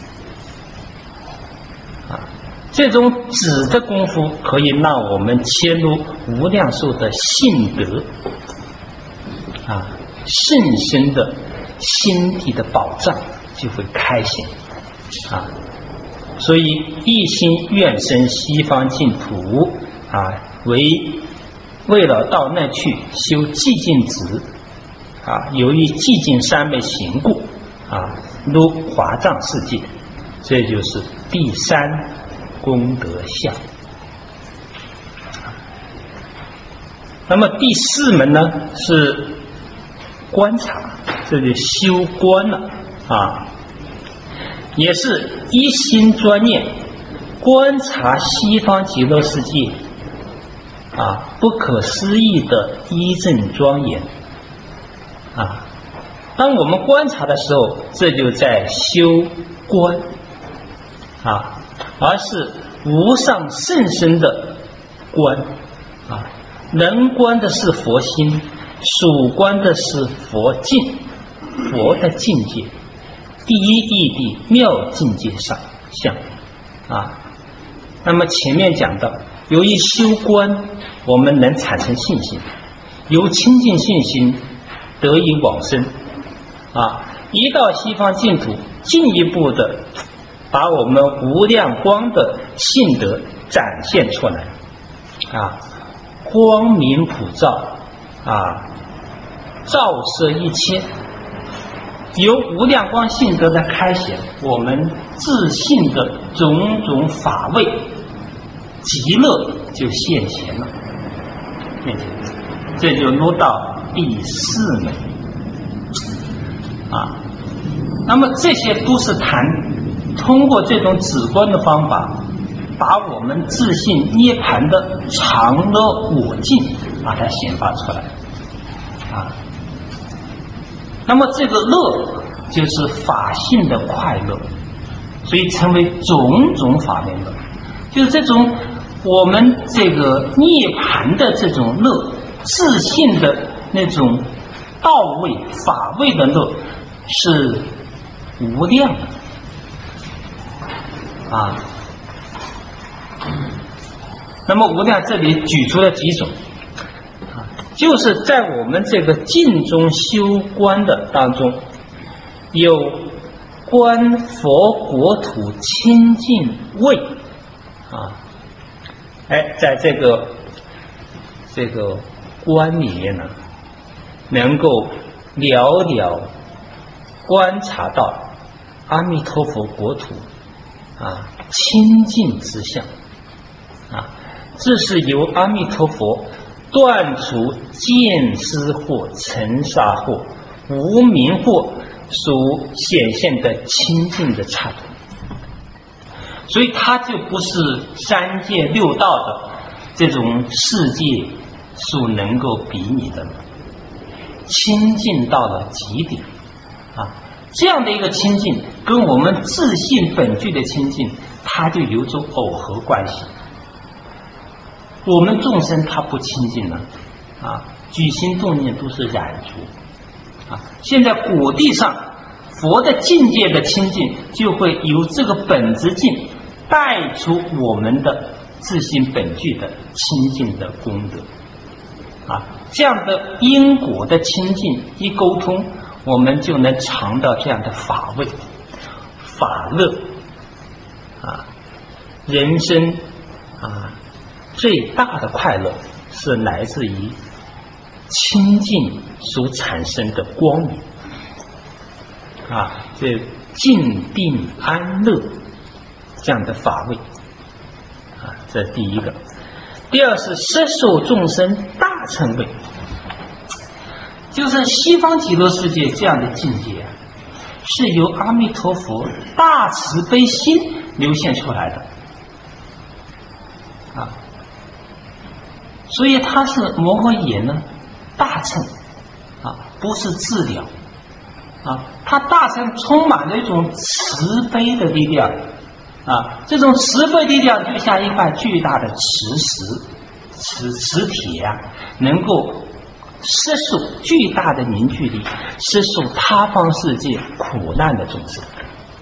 啊。这种止的功夫可以让我们切入无量寿的性德啊，甚深的心地的宝藏就会开显啊。所以一心愿生西方净土啊，为为了到那去修寂静止啊，由于寂静三昧行故啊，入华藏世界，这就是第三功德相。 那么第四门呢是观察，这就修观了啊，也是一心专念观察西方极乐世界啊不可思议的一正庄严啊。当我们观察的时候，这就在修观啊，而是无上甚深的观啊。能观的是佛心，属观的是佛境，佛的境界，第一义谛妙境界上相啊。那么前面讲到，由于修观，我们能产生信心，由清净信心得以往生啊。一到西方净土，进一步的把我们无量光的性德展现出来啊。光明普照啊，照射一切，由无量光性德的开显，我们自信的种种法味极乐就现前了，现前，这就落到第四门啊。那么这些都是谈通过这种止观的方法，把我们自信涅槃的常乐我净把它显发出来啊。那么这个乐就是法性的快乐，所以称为种种法面乐，就是这种我们这个涅槃的这种乐，自信的那种道位法位的乐是无量的啊。那么无量这里举出了几种啊，就是在我们这个净中修观的当中，有观佛国土清净位啊，哎，在这个这个观里面呢，能够了了观察到阿弥陀佛国土啊清净之相啊。这是由阿弥陀佛断除见思惑、尘沙惑、无明惑所显现的清净的刹土，所以它就不是三界六道的这种世界所能够比拟的了，清净到了极点啊！这样的一个清净，跟我们自信本具的清净，它就有种耦合关系。我们众生他不清净了啊，举心动念都是染除啊。现在果地上佛的境界的清净，就会由这个本质境带出我们的自信本具的清净的功德啊。这样的因果的清净一沟通，我们就能尝到这样的法味法乐啊。人生啊最大的快乐是来自于清净所产生的光明啊，这静定安乐这样的法味啊，这第一个。第二是摄受众生大乘位，就是西方极乐世界这样的境界啊，是由阿弥陀佛大慈悲心流现出来的啊。所以它是摩诃也呢大乘啊，不是治疗啊，它大乘充满了一种慈悲的力量啊，这种慈悲力量就像一块巨大的磁石磁磁铁啊，能够摄受巨大的凝聚力，摄受他方世界苦难的众生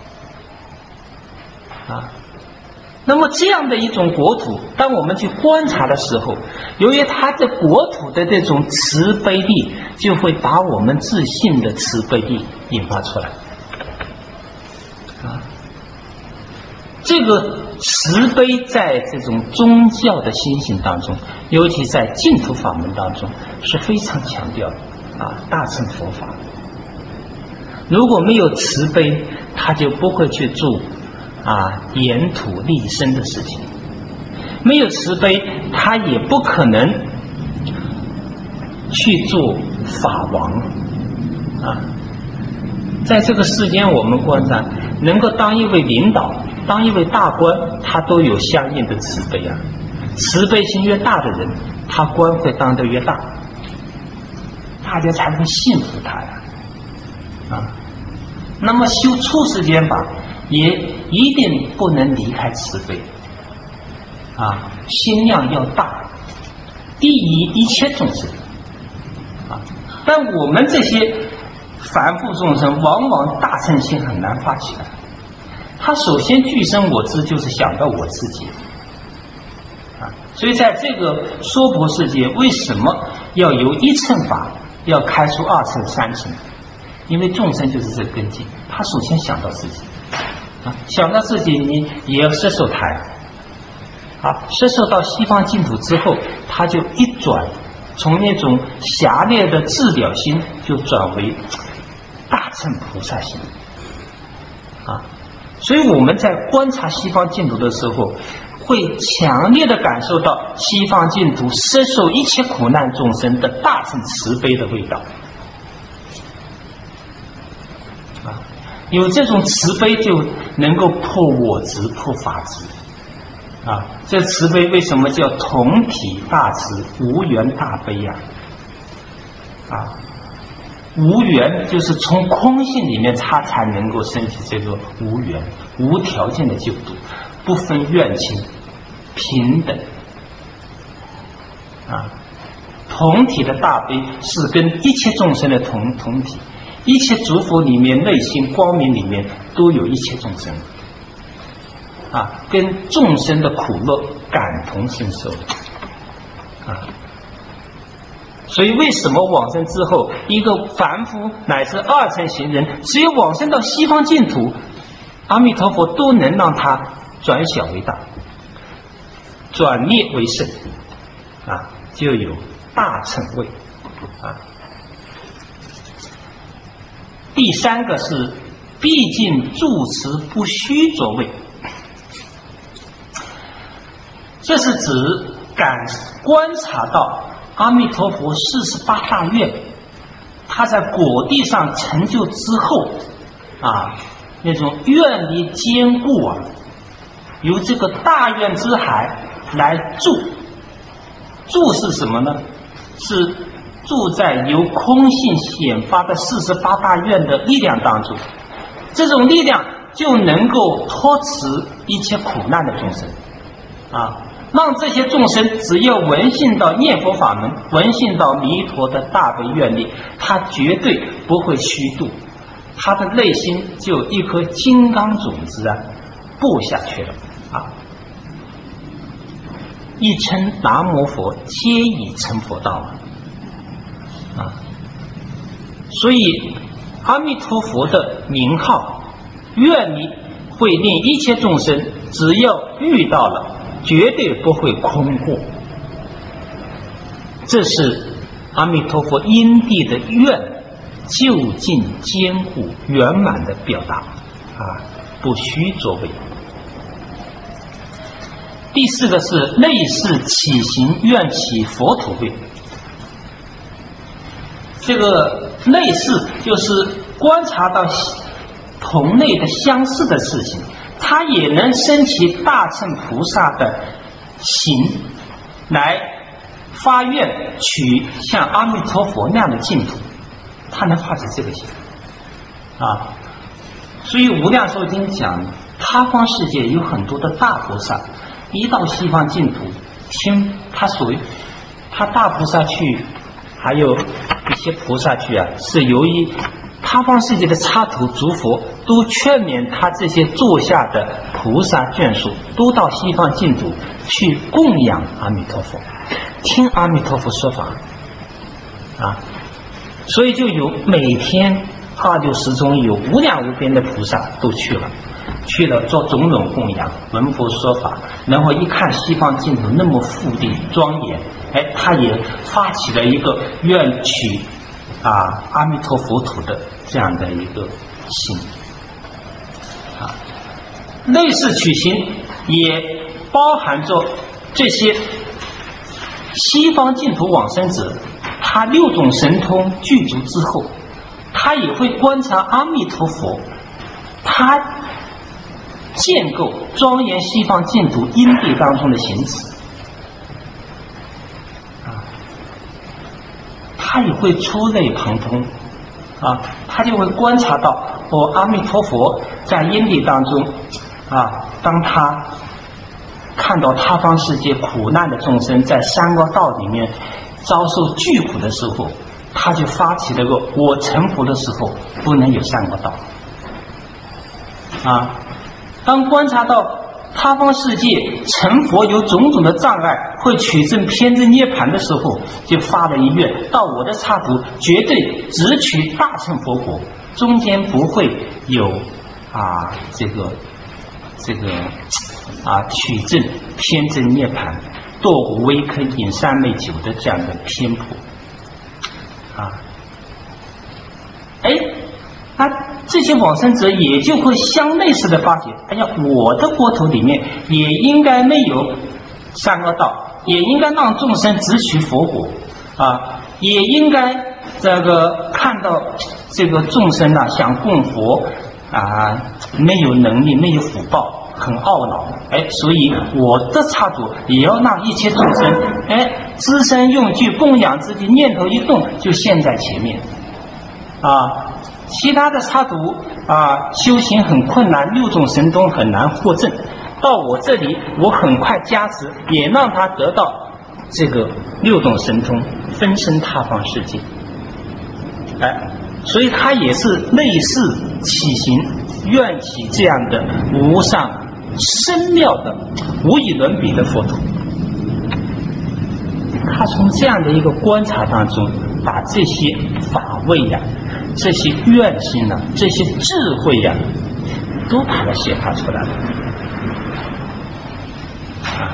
啊。那么这样的一种国土，当我们去观察的时候，由于它的国土的这种慈悲力，就会把我们自信的慈悲力引发出来啊。这个慈悲在这种宗教的心性当中，尤其在净土法门当中是非常强调的啊。大乘佛法如果没有慈悲，他就不会去做啊，延土立身的事情，没有慈悲，他也不可能去做法王啊。在这个世间，我们观察，能够当一位领导、当一位大官，他都有相应的慈悲啊。慈悲心越大的人，他官会当得越大，大家才会信服他呀啊。那么修出世间法，也一定不能离开慈悲啊，心量要大，利益一切众生啊。但我们这些凡夫众生，往往大乘心很难发起来。他首先具身我知，就是想到我自己啊。所以在这个娑婆世界，为什么要由一乘法要开出二乘、三乘？因为众生就是这个根基，他首先想到自己啊，想到自己，你也要摄受他呀。啊，摄受到西方净土之后，他就一转，从那种狭劣的自了心，就转为大乘菩萨心啊。所以我们在观察西方净土的时候，会强烈的感受到西方净土摄受一切苦难众生的大乘慈悲的味道啊。有这种慈悲，就能够破我执、破法执啊。这慈悲为什么叫同体大慈、无缘大悲呀？啊，无缘就是从空性里面，它才能够升起这个无缘、无条件的救度，不分怨亲，平等啊。同体的大悲是跟一切众生的同同体，一切诸佛里面内心光明里面都有一切众生啊，跟众生的苦乐感同身受啊。所以为什么往生之后，一个凡夫乃至二乘行人，只有往生到西方净土，阿弥陀佛都能让他转小为大，转劣为胜啊，就有大乘位啊。第三个是毕竟住持不虚着位，这是指感观察到阿弥陀佛四十八大愿，他在果地上成就之后啊，那种愿力坚固啊，由这个大愿之海来住。住是什么呢？是住在由空性显发的四十八大愿的力量当中，这种力量就能够托持一切苦难的众生啊。让这些众生只要闻信到念佛法门，闻信到弥陀的大悲愿力，他绝对不会虚度，他的内心就有一颗金刚种子啊，播下去了啊。一称南无佛，皆已成佛道啊。所以阿弥陀佛的名号愿力会令一切众生只要遇到了，绝对不会空过，这是阿弥陀佛因地的愿究竟坚固圆满的表达啊，不虚着位。第四个是类似起行愿起佛土位，这个类似就是观察到同类的相似的事情，他也能升起大乘菩萨的行，来发愿取像阿弥陀佛那样的净土，他能发起这个心啊。所以无量寿经讲，他方世界有很多的大菩萨，一到西方净土听他所谓他大菩萨去，还有一些菩萨去啊，是由于他方世界的插头诸佛都劝勉他这些座下的菩萨眷属都到西方净土去供养阿弥陀佛，听阿弥陀佛说法啊。所以就有每天二六时中有无量无边的菩萨都去了，去了做种种供养，闻佛说法，然后一看西方净土那么富丽庄严，哎，他也发起了一个愿取啊阿弥陀佛土的这样的一个心啊。类似取心也包含着这些西方净土往生者， 他六种神通具足之后，他也会观察阿弥陀佛，他建构庄严西方净土因地当中的行持啊，他也会触类旁通啊，他就会观察到哦，阿弥陀佛在因地当中啊，当他看到他方世界苦难的众生在三恶道里面遭受巨苦的时候，他就发起了个我成佛的时候不能有三恶道啊。当观察到他方世界成佛有种种的障碍，会取证偏正涅槃的时候，就发了一愿，到我的刹土绝对只取大乘佛国，中间不会有啊这个这个啊取证偏正涅槃堕虎危坑饮三昧酒的这样的偏颇啊。哎，啊这些往生者也就会相类似的发觉，哎呀，我的国土里面也应该没有三恶道，也应该让众生直取佛国啊，也应该这个看到这个众生啊想供佛啊没有能力没有福报，很懊恼，哎，所以我的刹土也要让一切众生哎资身用具供养自己，念头一动就现在前面啊。其他的刹土啊，修行很困难，六种神通很难获证。到我这里，我很快加持，也让他得到这个六种神通，分身他方世界。哎，所以他也是类似起行愿起这样的无上深妙的无以伦比的佛土。他从这样的一个观察当中，把这些法味呀、啊。这些愿心呢，这些智慧呀、啊，都把它显发出来了啊。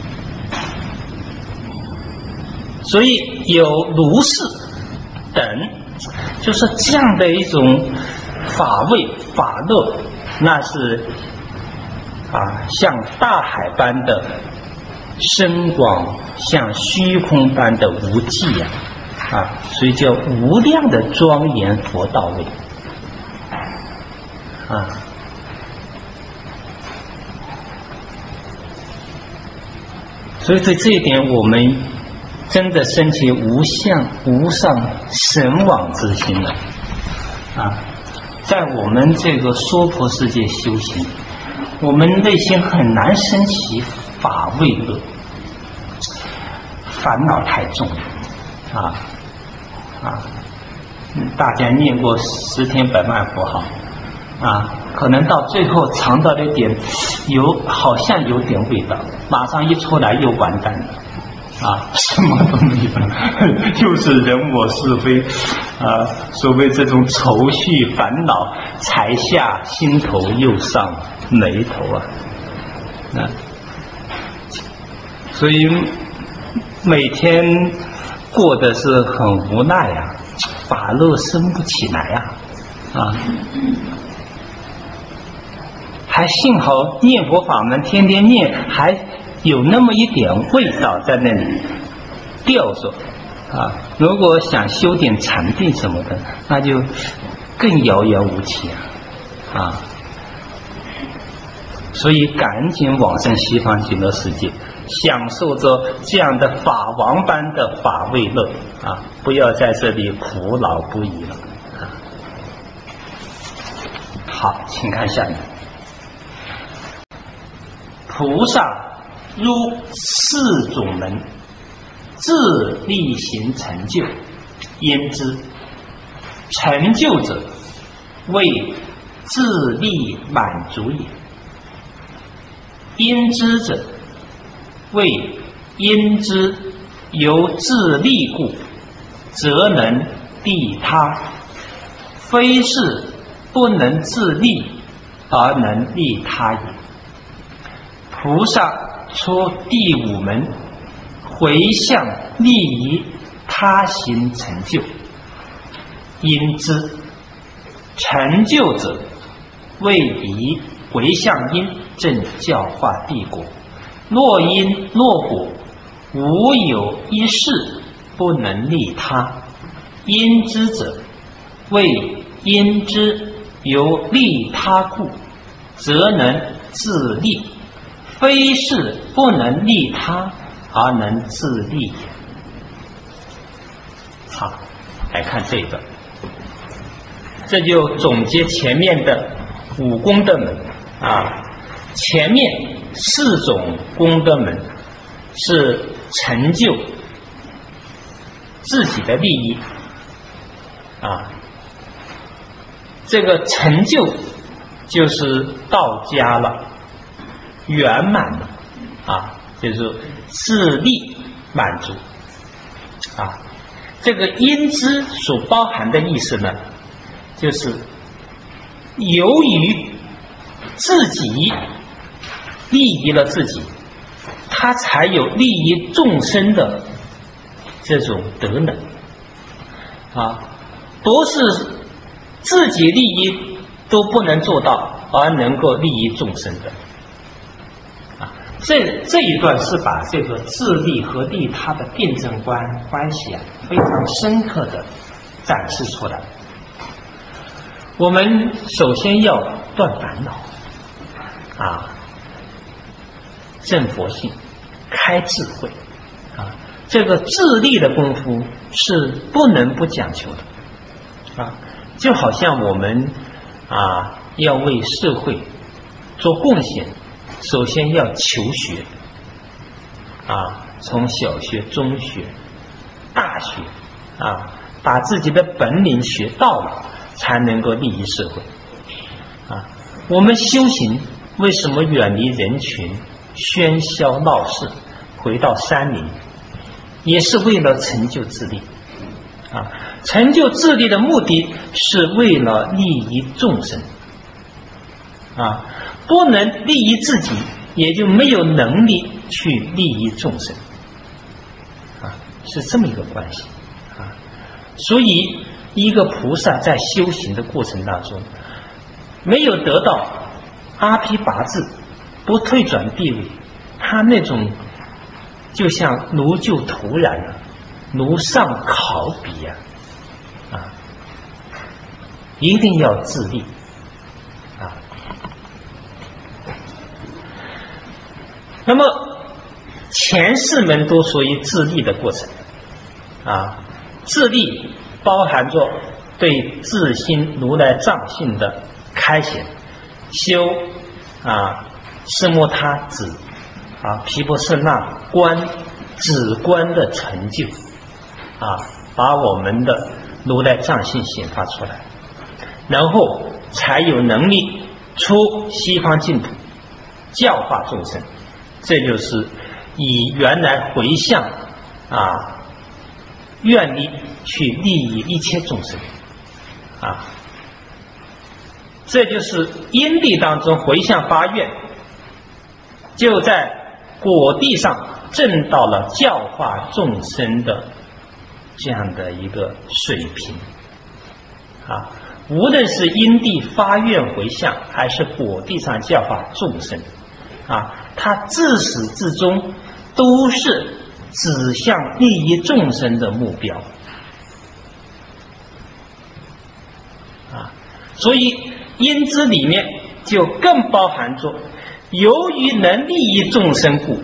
所以有如是等，就是这样的一种法味法乐，那是啊，像大海般的深广，像虚空般的无际呀、啊。啊，所以叫无量的庄严佛道位啊。所以对这一点，我们真的升起无相无上神往之心了啊！在我们这个娑婆世界修行，我们内心很难升起法味乐，烦恼太重了啊。啊，大家念过十天百万佛号啊，可能到最后尝到了点有好像有点味道，马上一出来又完蛋了啊，什么都没有，就是人我是非啊，所谓这种愁绪烦恼才下心头又上眉头啊啊，所以每天过的是很无奈呀、啊，法乐生不起来呀、啊，啊，还幸好念佛法门天天念，还有那么一点味道在那里吊着啊。如果想修点禅定什么的，那就更遥遥无期啊啊！所以赶紧往生西方极乐世界，享受着这样的法王般的法味乐啊！不要在这里苦恼不已了啊！好，请看下面，菩萨入四种门，自力行成就，焉知成就者为自力满足也。因知者为因知由自利故，则能利他，非是不能自利而能利他也。菩萨出第五门，回向利于他行成就。因知成就者为以回向因正教化帝国，若因若果无有一事不能利他，因之者，谓因之由利他故，则能自利，非是不能利他而能自利也。好，来看这一段，这就总结前面的五功德门啊。前面四种功德门是成就自己的利益啊，这个成就就是到家了，圆满了啊，就是自利满足啊。这个因之所包含的意思呢，就是由于自己利益了自己，他才有利益众生的这种德能啊，都是自己利益都不能做到，而能够利益众生的啊。这这一段是把这个自利和利他的辩证关关系啊，非常深刻的展示出来。我们首先要断烦恼啊，证佛性，开智慧啊，这个自利的功夫是不能不讲求的啊。就好像我们啊要为社会做贡献，首先要求学啊，从小学、中学、大学啊，把自己的本领学到了，才能够利益社会啊。我们修行为什么远离人群、喧嚣闹市，回到山林，也是为了成就自利啊。成就自利的目的是为了利益众生啊，不能利益自己，也就没有能力去利益众生啊，是这么一个关系啊。所以一个菩萨在修行的过程当中，没有得到阿毗跋致，不退转地位，他那种就像炉就土然了，炉上烤笔啊，啊，一定要自利啊。那么前四门都属于自利的过程啊，自利包含着对自心如来藏性的开显，修啊奢摩他子啊毗婆舍那观止观的成就啊，把我们的如来藏性显发出来，然后才有能力出西方净土教化众生。这就是以原来回向啊愿力去利益一切众生啊，这就是因地当中回向发愿，就在果地上证到了教化众生的这样的一个水平啊。无论是因地发愿回向，还是果地上教化众生啊，它自始至终都是指向利益众生的目标啊。所以因之里面就更包含着，由于能利益众生故，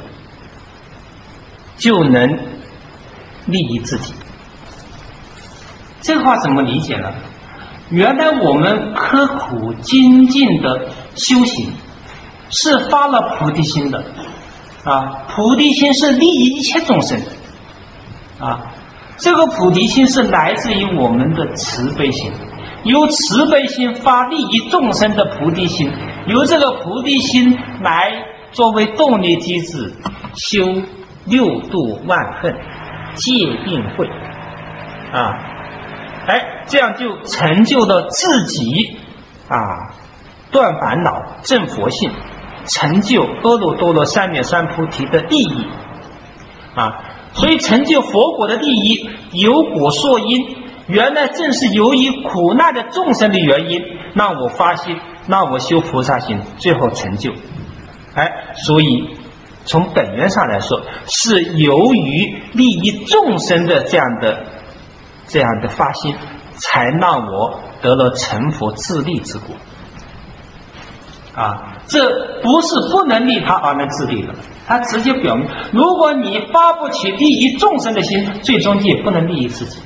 就能利益自己。这个话怎么理解呢？原来我们刻苦精进的修行是发了菩提心的啊，菩提心是利益一切众生啊，这个菩提心是来自于我们的慈悲心，由慈悲心发利益众生的菩提心，由这个菩提心来作为动力机制，修六度万恨戒定慧啊，哎，这样就成就了自己啊断烦恼证佛性，成就阿耨多罗三藐三菩提的利益啊。所以成就佛果的利益有果溯因，原来正是由于苦难的众生的原因，让我发心，让我修菩萨心，最后成就。哎，所以从本源上来说，是由于利益众生的这样的这样的发心，才让我得了成佛自利之果。啊，这不是不能利他而能自利的，他直接表明，如果你发不起利益众生的心，最终也不能利益自己。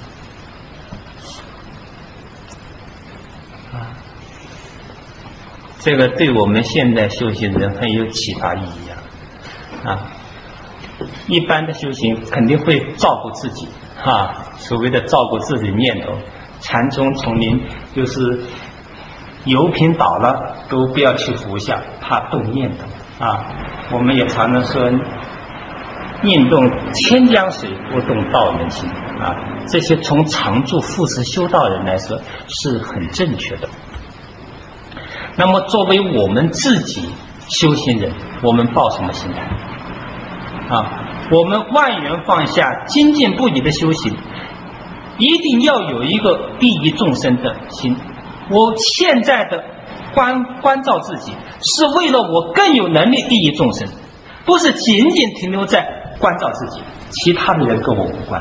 啊，这个对我们现在修行人很有启发意义啊！啊，一般的修行肯定会照顾自己，啊，所谓的照顾自己念头，禅宗丛林就是油瓶倒了都不要去扶下，怕动念头啊。我们也常常说，念动千江水，不动道人心啊。这些从常住复持修道人来说是很正确的。那么作为我们自己修行人，我们抱什么心态啊？我们万缘放下，精进不已的修行，一定要有一个利益众生的心。我现在的关关照自己，是为了我更有能力利益众生，不是仅仅停留在关照自己，其他的人跟我无关。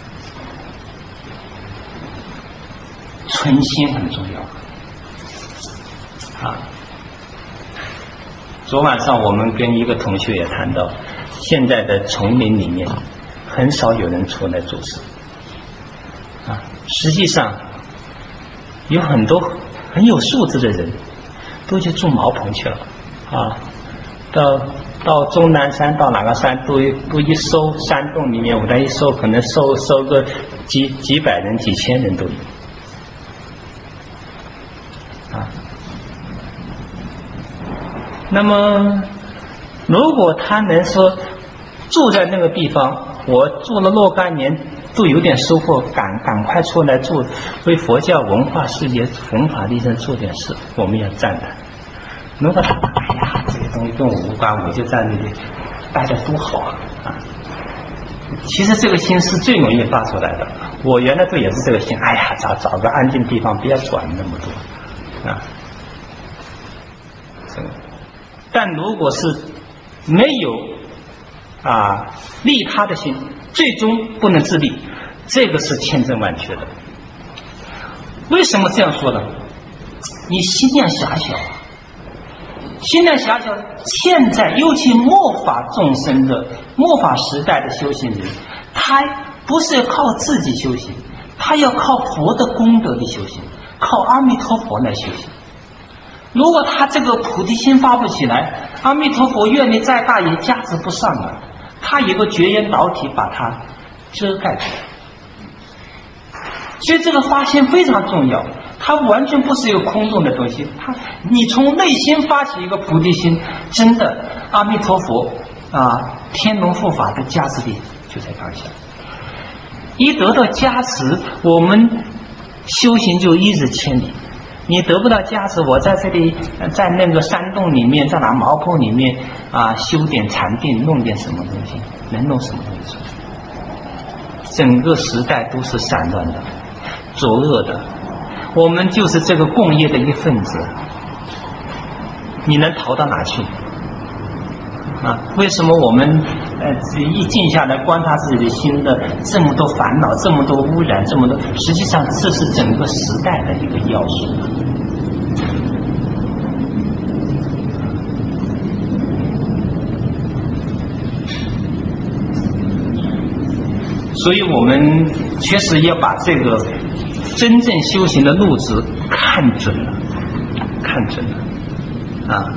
存心很重要啊！昨晚上我们跟一个同学也谈到，现在的丛林里面很少有人出来做事啊，实际上有很多很有素质的人都去住茅棚去了啊，到到终南山到哪个山都都一搜，山洞里面我再一搜，可能搜搜个几几百人几千人都有啊。那么如果他能说住在那个地方，我住了若干年都有点收获，赶赶快出来做，为佛教文化事业弘法利生做点事，我们要赞叹。如果他哎呀这些东西跟我无关，我就在那里，大家都好啊啊！其实这个心是最容易发出来的。我原来都也是这个心，哎呀找找个安静地方，不要转那么多啊。这个，但如果是没有啊利他的心，最终不能自利，这个是千真万确的。为什么这样说呢？你心量狭小，心量狭小，现在尤其末法众生的末法时代的修行人，他不是靠自己修行，他要靠佛的功德的修行，靠阿弥陀佛来修行。如果他这个菩提心发不起来，阿弥陀佛愿力再大也加持不上了，他有个绝缘导体把它遮盖住。所以这个发心非常重要，它完全不是一个空洞的东西，它你从内心发起一个菩提心，真的阿弥陀佛啊天龙护法的加持力就在当下。一得到加持，我们修行就一日千里。你得不到加持，我在这里在那个山洞里面，在哪茅棚里面啊修点禅定，弄点什么东西，能弄什么东西出来？整个时代都是散乱的、作恶的，我们就是这个共业的一份子，你能逃到哪去？啊，为什么我们呃一静下来观察自己的心的这么多烦恼，这么多污染，这么多，实际上这是整个时代的一个要素。所以我们确实要把这个真正修行的路子看准了，看准了啊。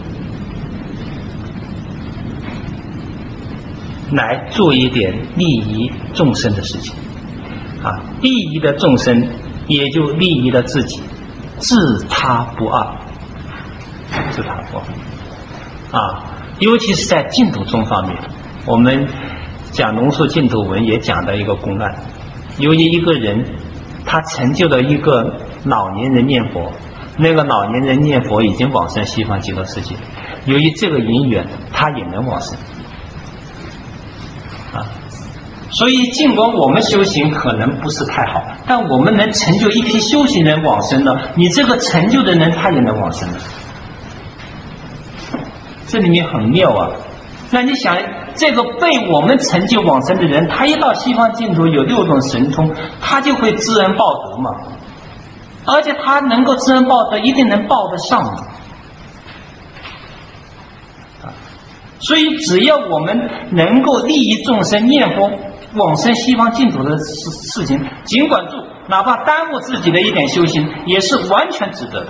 来做一点利益众生的事情啊，利益的众生也就利益了自己，自他不二，自他不二啊。尤其是在净土宗方面，我们讲龙树净土文也讲到一个公案，由于一个人他成就了一个老年人念佛，那个老年人念佛已经往生西方极乐世界，由于这个因缘，他也能往生。啊，所以尽管我们修行可能不是太好，但我们能成就一批修行人往生了，你这个成就的人他也能往生了。这里面很妙啊， 那你想，这个被我们成就往生的人，他一到西方净土有六种神通，他就会知恩报德嘛，而且他能够知恩报德，一定能报得上嘛。所以只要我们能够利益众生，念佛往生西方净土的事事情，尽管做，哪怕耽误自己的一点修行，也是完全值得的。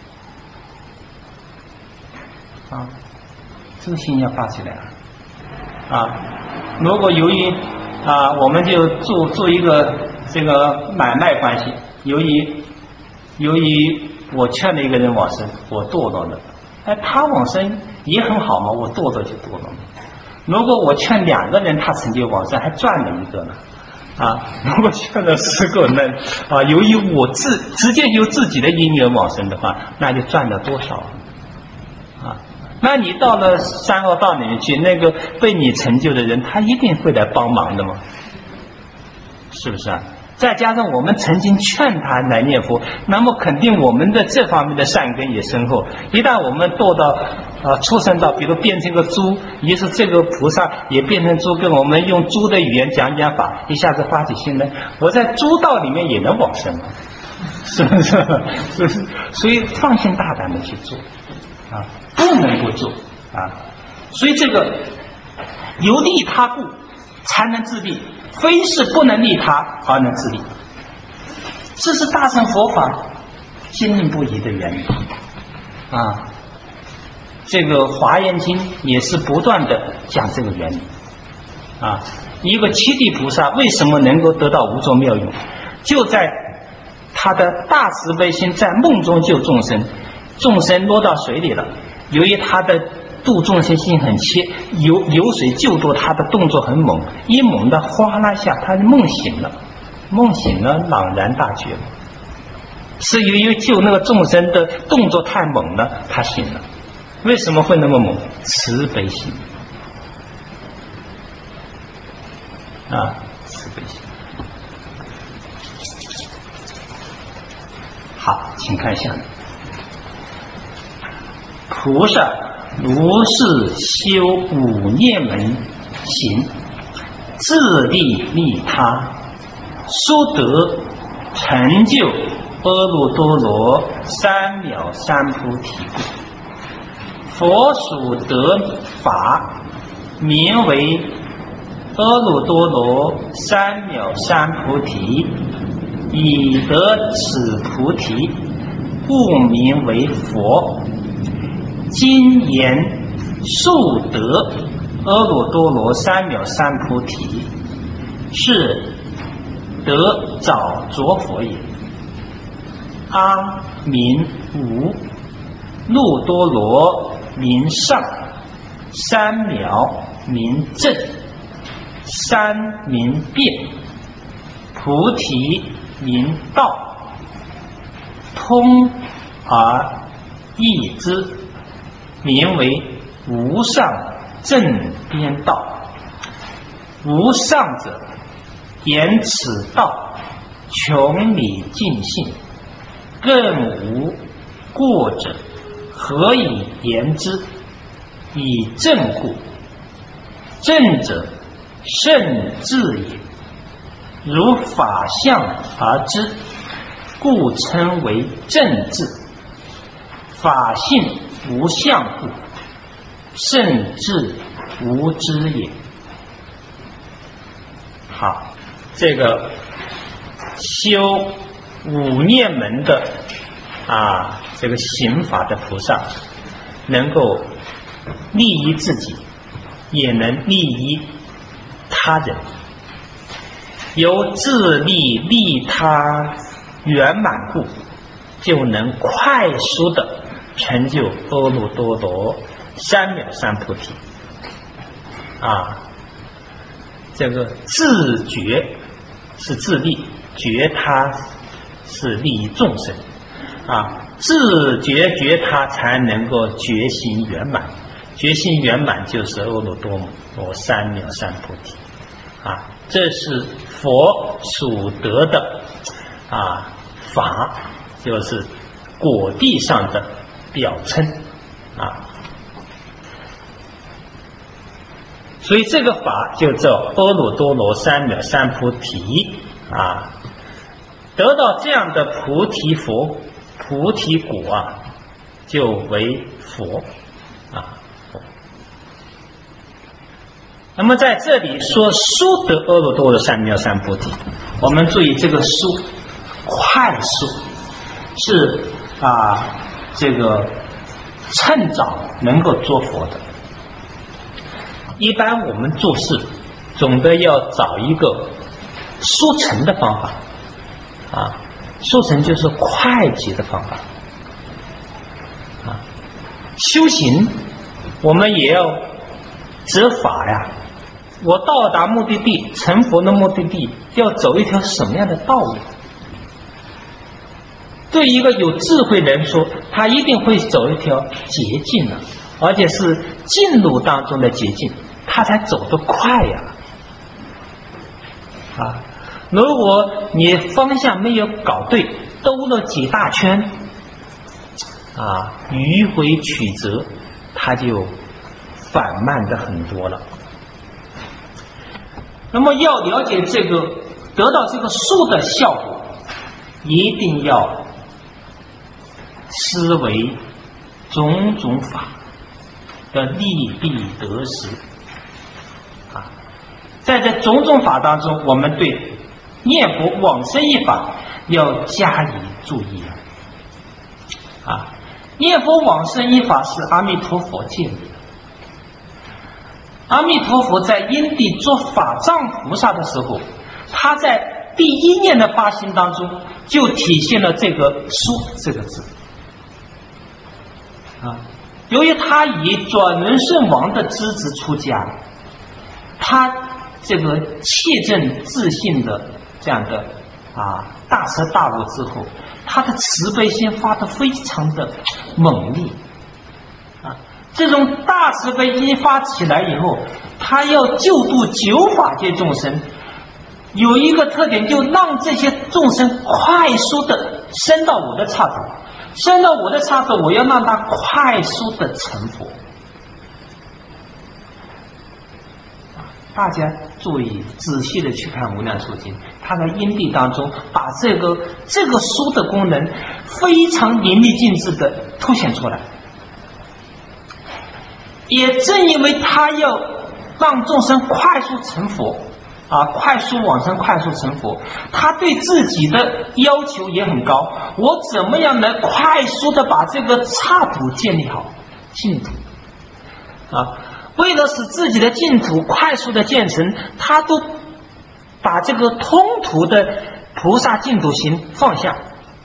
啊，这个心要发起来啊！啊，如果由于啊，我们就做做一个这个买卖关系，由于由于我劝了一个人往生，我堕落了，哎，他往生也很好嘛，我堕落就堕落了。如果我劝两个人，他成就往生，还赚了一个呢。啊，如果劝了十个人，啊，由于我自直接由自己的因缘往生的话，那就赚了多少啊？那你到了三恶道里面去，那个被你成就的人，他一定会来帮忙的嘛，是不是啊？再加上我们曾经劝他来念佛，那么肯定我们的这方面的善根也深厚。一旦我们堕到呃畜生道，比如变成个猪，于是这个菩萨也变成猪，跟我们用猪的语言讲讲法，一下子发起心来，我在猪道里面也能往生，是不是？是不是？所以放心大胆的去做啊，不能不做啊。所以这个由利他故才能自利，非是不能利他而能自利，这是大乘佛法坚定不移的原理啊。这个《华严经》也是不断的讲这个原理啊。一个七地菩萨为什么能够得到无作妙用，就在他的大慈悲心在梦中救众生，众生落到水里了，由于他的度众生心很切，游游水救度他的动作很猛，一猛的哗啦一下，他梦醒了，梦醒了朗然大觉，是由于救那个众生的动作太猛了，他醒了。为什么会那么猛？慈悲心啊，慈悲心。好，请看下面，菩萨如是修五念门行，自利利他，殊得成就阿耨多罗三藐三菩提。佛属得法，名为阿耨多罗三藐三菩提，以得此菩提，故名为佛。今言速得阿耨多罗三藐三菩提，是得早着佛也。阿名无，耨多罗名上，三藐名正，三名辩，菩提名道，通而易之，名为无上正边道。无上者，言此道穷理尽性，更无过者，何以言之？以正故。正者，圣智也。如法相而知，故称为正智。法性无相故，圣智无知也。好，这个修五念门的啊，这个行法的菩萨，能够利益自己，也能利益他人，由自利利他圆满故，就能快速的成就阿耨多罗三藐三菩提啊。这个自觉是自利，觉他是利益众生啊。自觉觉他才能够觉心圆满，觉心圆满就是阿耨多罗三藐三菩提啊。这是佛所得的啊法，就是果地上的表称啊。 所以这个法就叫阿耨多罗三藐三菩提啊，得到这样的菩提佛菩提果啊，就为佛啊。那么在这里说速得阿耨多罗三藐三菩提，我们注意这个速，快速是啊这个趁早能够做佛的。一般我们做事总得要找一个速成的方法啊，速成就是快捷的方法啊。修行我们也要执法呀，我到达目的地成佛的目的地要走一条什么样的道路？对一个有智慧人说，他一定会走一条捷径的，而且是近路当中的捷径，他才走得快呀。啊，如果你方向没有搞对，兜了几大圈，啊，迂回曲折，他就缓慢的很多了。那么要了解这个，得到这个速的效果，一定要思维种种法的利弊得失啊。在这种种法当中，我们对念佛往生一法要加以注意啊。啊，念佛往生一法是阿弥陀佛建立的。阿弥陀佛在因地做法藏菩萨的时候，他在第一念的发心当中就体现了这个疏这个字啊。由于他以转轮圣王的资质出家，他这个切证自信的这样的啊大彻大悟之后，他的慈悲心发得非常的猛烈啊。这种大慈悲心发起来以后，他要救度九法界众生，有一个特点，就让这些众生快速的升到我的刹土，升到我的刹土，我要让他快速的成佛。大家注意仔细的去看《无量寿经》，他在因地当中把这个这个疏的功能非常淋漓尽致的凸显出来。也正因为他要让众生快速成佛啊，快速往生，快速成佛，他对自己的要求也很高。我怎么样能快速的把这个刹土建立好，净土啊？为了使自己的净土快速的建成，他都把这个通途的菩萨净土行放下，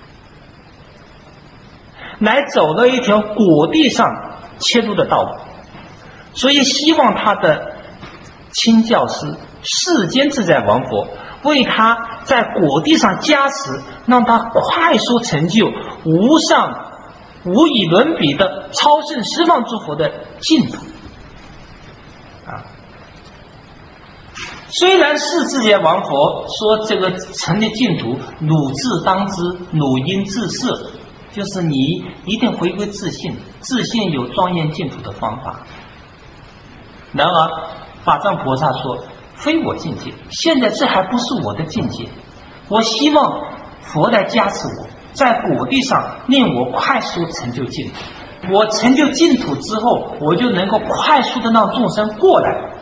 来走了一条果地上切入的道路。所以希望他的亲教师世间自在王佛为他在果地上加持，让他快速成就无上无以伦比的超胜十方诸佛的净土啊。虽然世自在王佛说这个成立净土，汝自当知，汝应自摄，就是你一定回归自信，自信有庄严净土的方法。然而法藏菩萨说，非我境界，现在这还不是我的境界，我希望佛来加持我，在果地上令我快速成就净土。我成就净土之后，我就能够快速的让众生过来，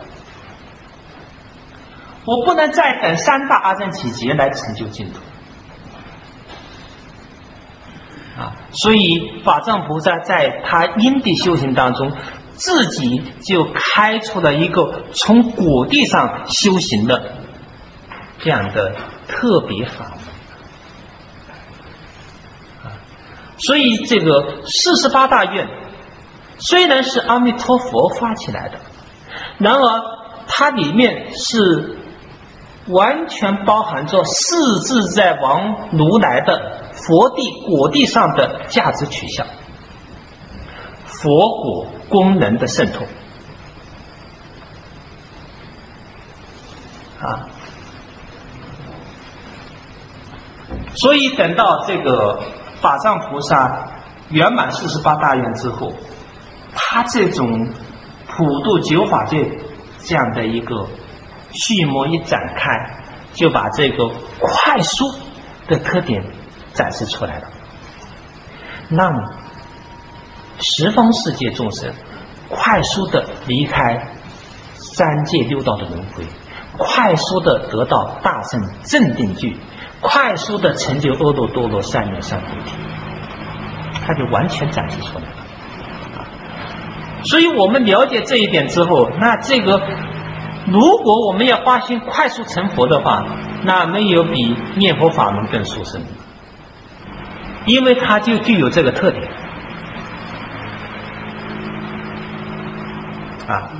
我不能再等三大阿僧祇劫来成就净土啊！所以法藏菩萨在他因地修行当中，自己就开出了一个从果地上修行的这样的特别法门啊。所以这个四十八大愿虽然是阿弥陀佛发起来的，然而它里面是完全包含着世自在王如来的佛地果地上的价值取向，佛果功能的渗透啊。所以等到这个法藏菩萨圆满四十八大愿之后，他这种普度九法界这样的一个序幕一展开，就把这个快速的特点展示出来了。那么十方世界众生快速的离开三界六道的轮回，快速的得到大乘正定具，快速的成就阿耨多罗三藐三菩提，它就完全展示出来了。所以我们了解这一点之后，那这个如果我们要发心快速成佛的话，那没有比念佛法门更殊胜的，因为它就具有这个特点啊。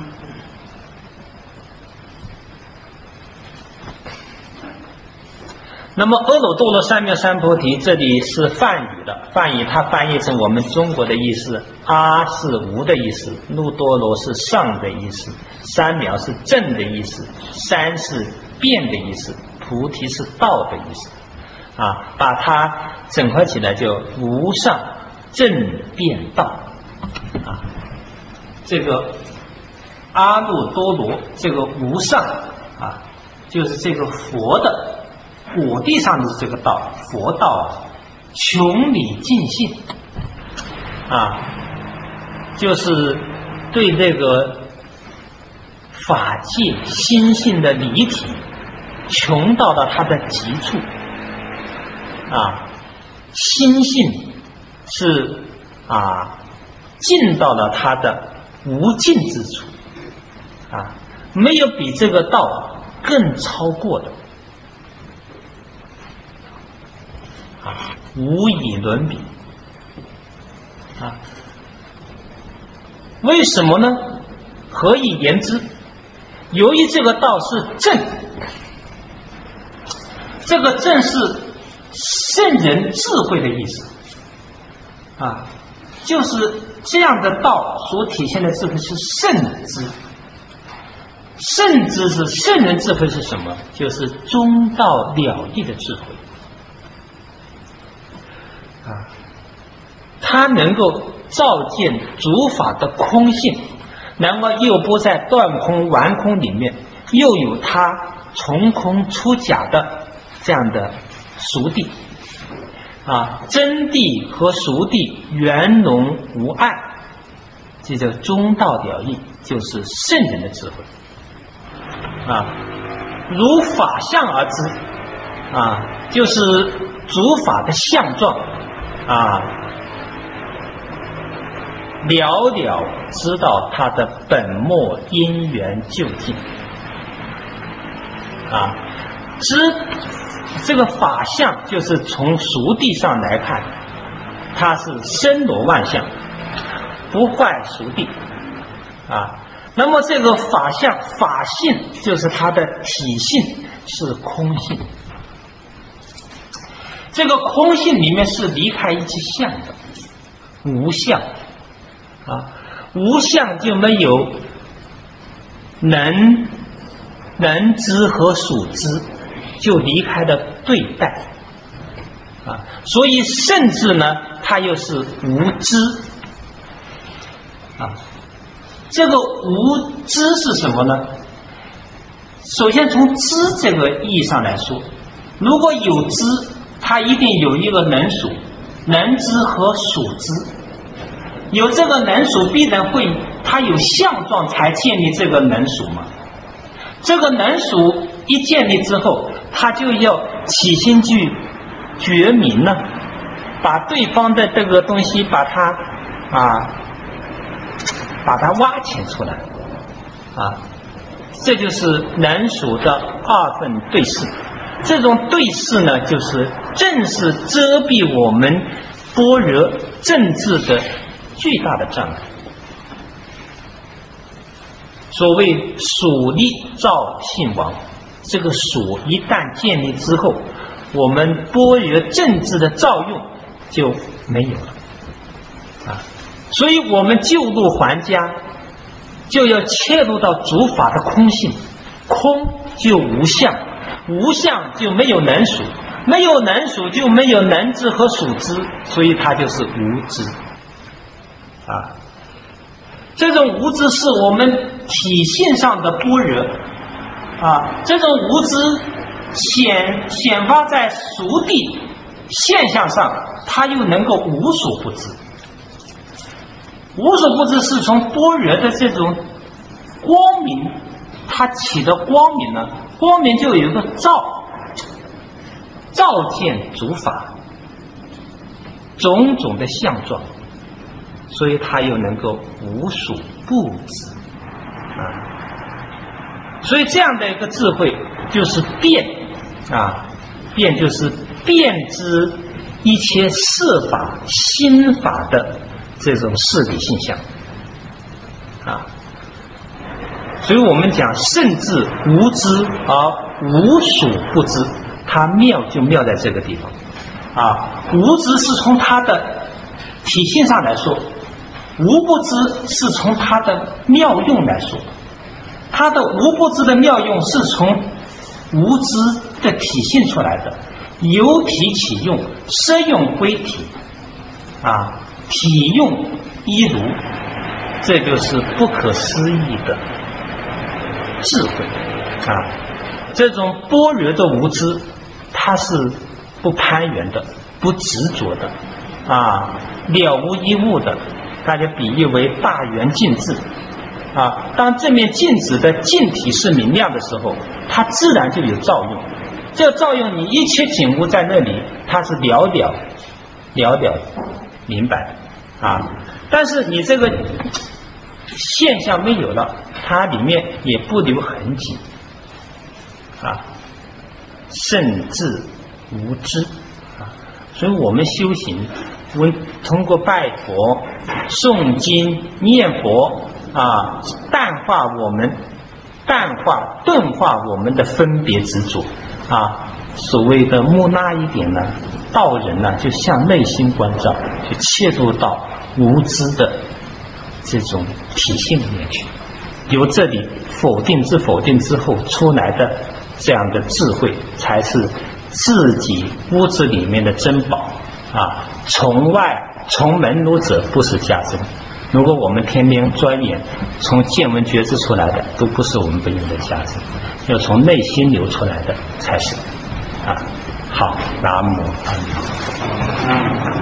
那么阿耨多罗三藐三菩提，这里是梵语的，梵语它翻译成我们中国的意思，阿是无的意思，耨多罗是上的意思，三藐是正的意思，三是变的意思，菩提是道的意思啊，把它整合起来就无上正变道啊。这个阿耨多罗，这个无上啊，就是这个佛的果地上的这个道，佛道啊，穷理尽性啊，就是对这个法界心性的离体穷到了它的极处啊，心性是啊尽到了它的无尽之处啊，没有比这个道更超过的啊，无以伦比啊。为什么呢？何以言之？由于这个道是正，这个正是圣人智慧的意思啊，就是这样的道所体现的智慧是圣知。圣知是圣人智慧是什么？就是中道了义的智慧啊，它能够照见诸法的空性，然后又不在断空完空里面，又有它从空出假的这样的熟谛啊，真谛和熟谛圆融无碍，这叫中道了义，就是圣人的智慧啊。如法相而知啊，就是诸法的相状啊，了了知道它的本末因缘究竟啊，知这个法相就是从熟谛上来看，它是森罗万象，不坏熟谛啊。那么这个法相法性就是它的体性是空性，这个空性里面是离开一切相的，无相啊，无相就没有能能知和属知，就离开了对待啊，所以甚至呢，它又是无知啊。这个无知是什么呢？首先从知这个意义上来说，如果有知，它一定有一个能属，能知和属知。有这个能属，必然会它有相状才建立这个能属嘛。这个能属一建立之后，它就要起心去觉明呢，把对方的这个东西把它啊。把它挖潜出来啊，这就是能属的二分对视。这种对视呢，就是正是遮蔽我们般若正智的巨大的障碍。所谓属力照性亡，这个属一旦建立之后，我们般若正智的照用就没有了啊。所以我们救度还家，就要切入到诸法的空性，空就无相，无相就没有能属，没有能属就没有能知和属知，所以它就是无知啊。这种无知是我们体性上的般若啊，这种无知显显发在熟地现象上，它又能够无所不知。无所不知是从般若的这种光明，它起的光明呢，光明就有一个照，照见诸法种种的相状，所以它又能够无所不知啊。所以这样的一个智慧就是辨啊，辨就是辨知一切事法心法的这种事理现象啊。所以我们讲甚至无知而无所不知，它妙就妙在这个地方啊。无知是从它的体性上来说，无不知是从它的妙用来说。它的无不知的妙用是从无知的体现出来的，由体起用，摄用归体啊，体用一如，这就是不可思议的智慧啊。这种般若的无知，它是不攀缘的，不执着的啊，了无一物的，大家比喻为大圆镜智啊。当这面镜子的镜体是明亮的时候，它自然就有照用。这照用你一切景物在那里，它是了了了了明白啊。但是你这个现象没有了，它里面也不留痕迹啊，甚至无知啊。所以我们修行，我通过拜佛、诵经、念佛啊，淡化我们，淡化、钝化我们的分别执着啊。所谓的木讷一点呢，道人呢，就向内心关照，就切入到无知的这种体性里面去。由这里否定之否定之后出来的这样的智慧，才是自己屋子里面的珍宝啊！从外从门入者不是家珍。如果我们天天钻研从见闻觉知出来的，都不是我们本有的价值，要从内心流出来的才是啊。好，南无阿弥陀佛。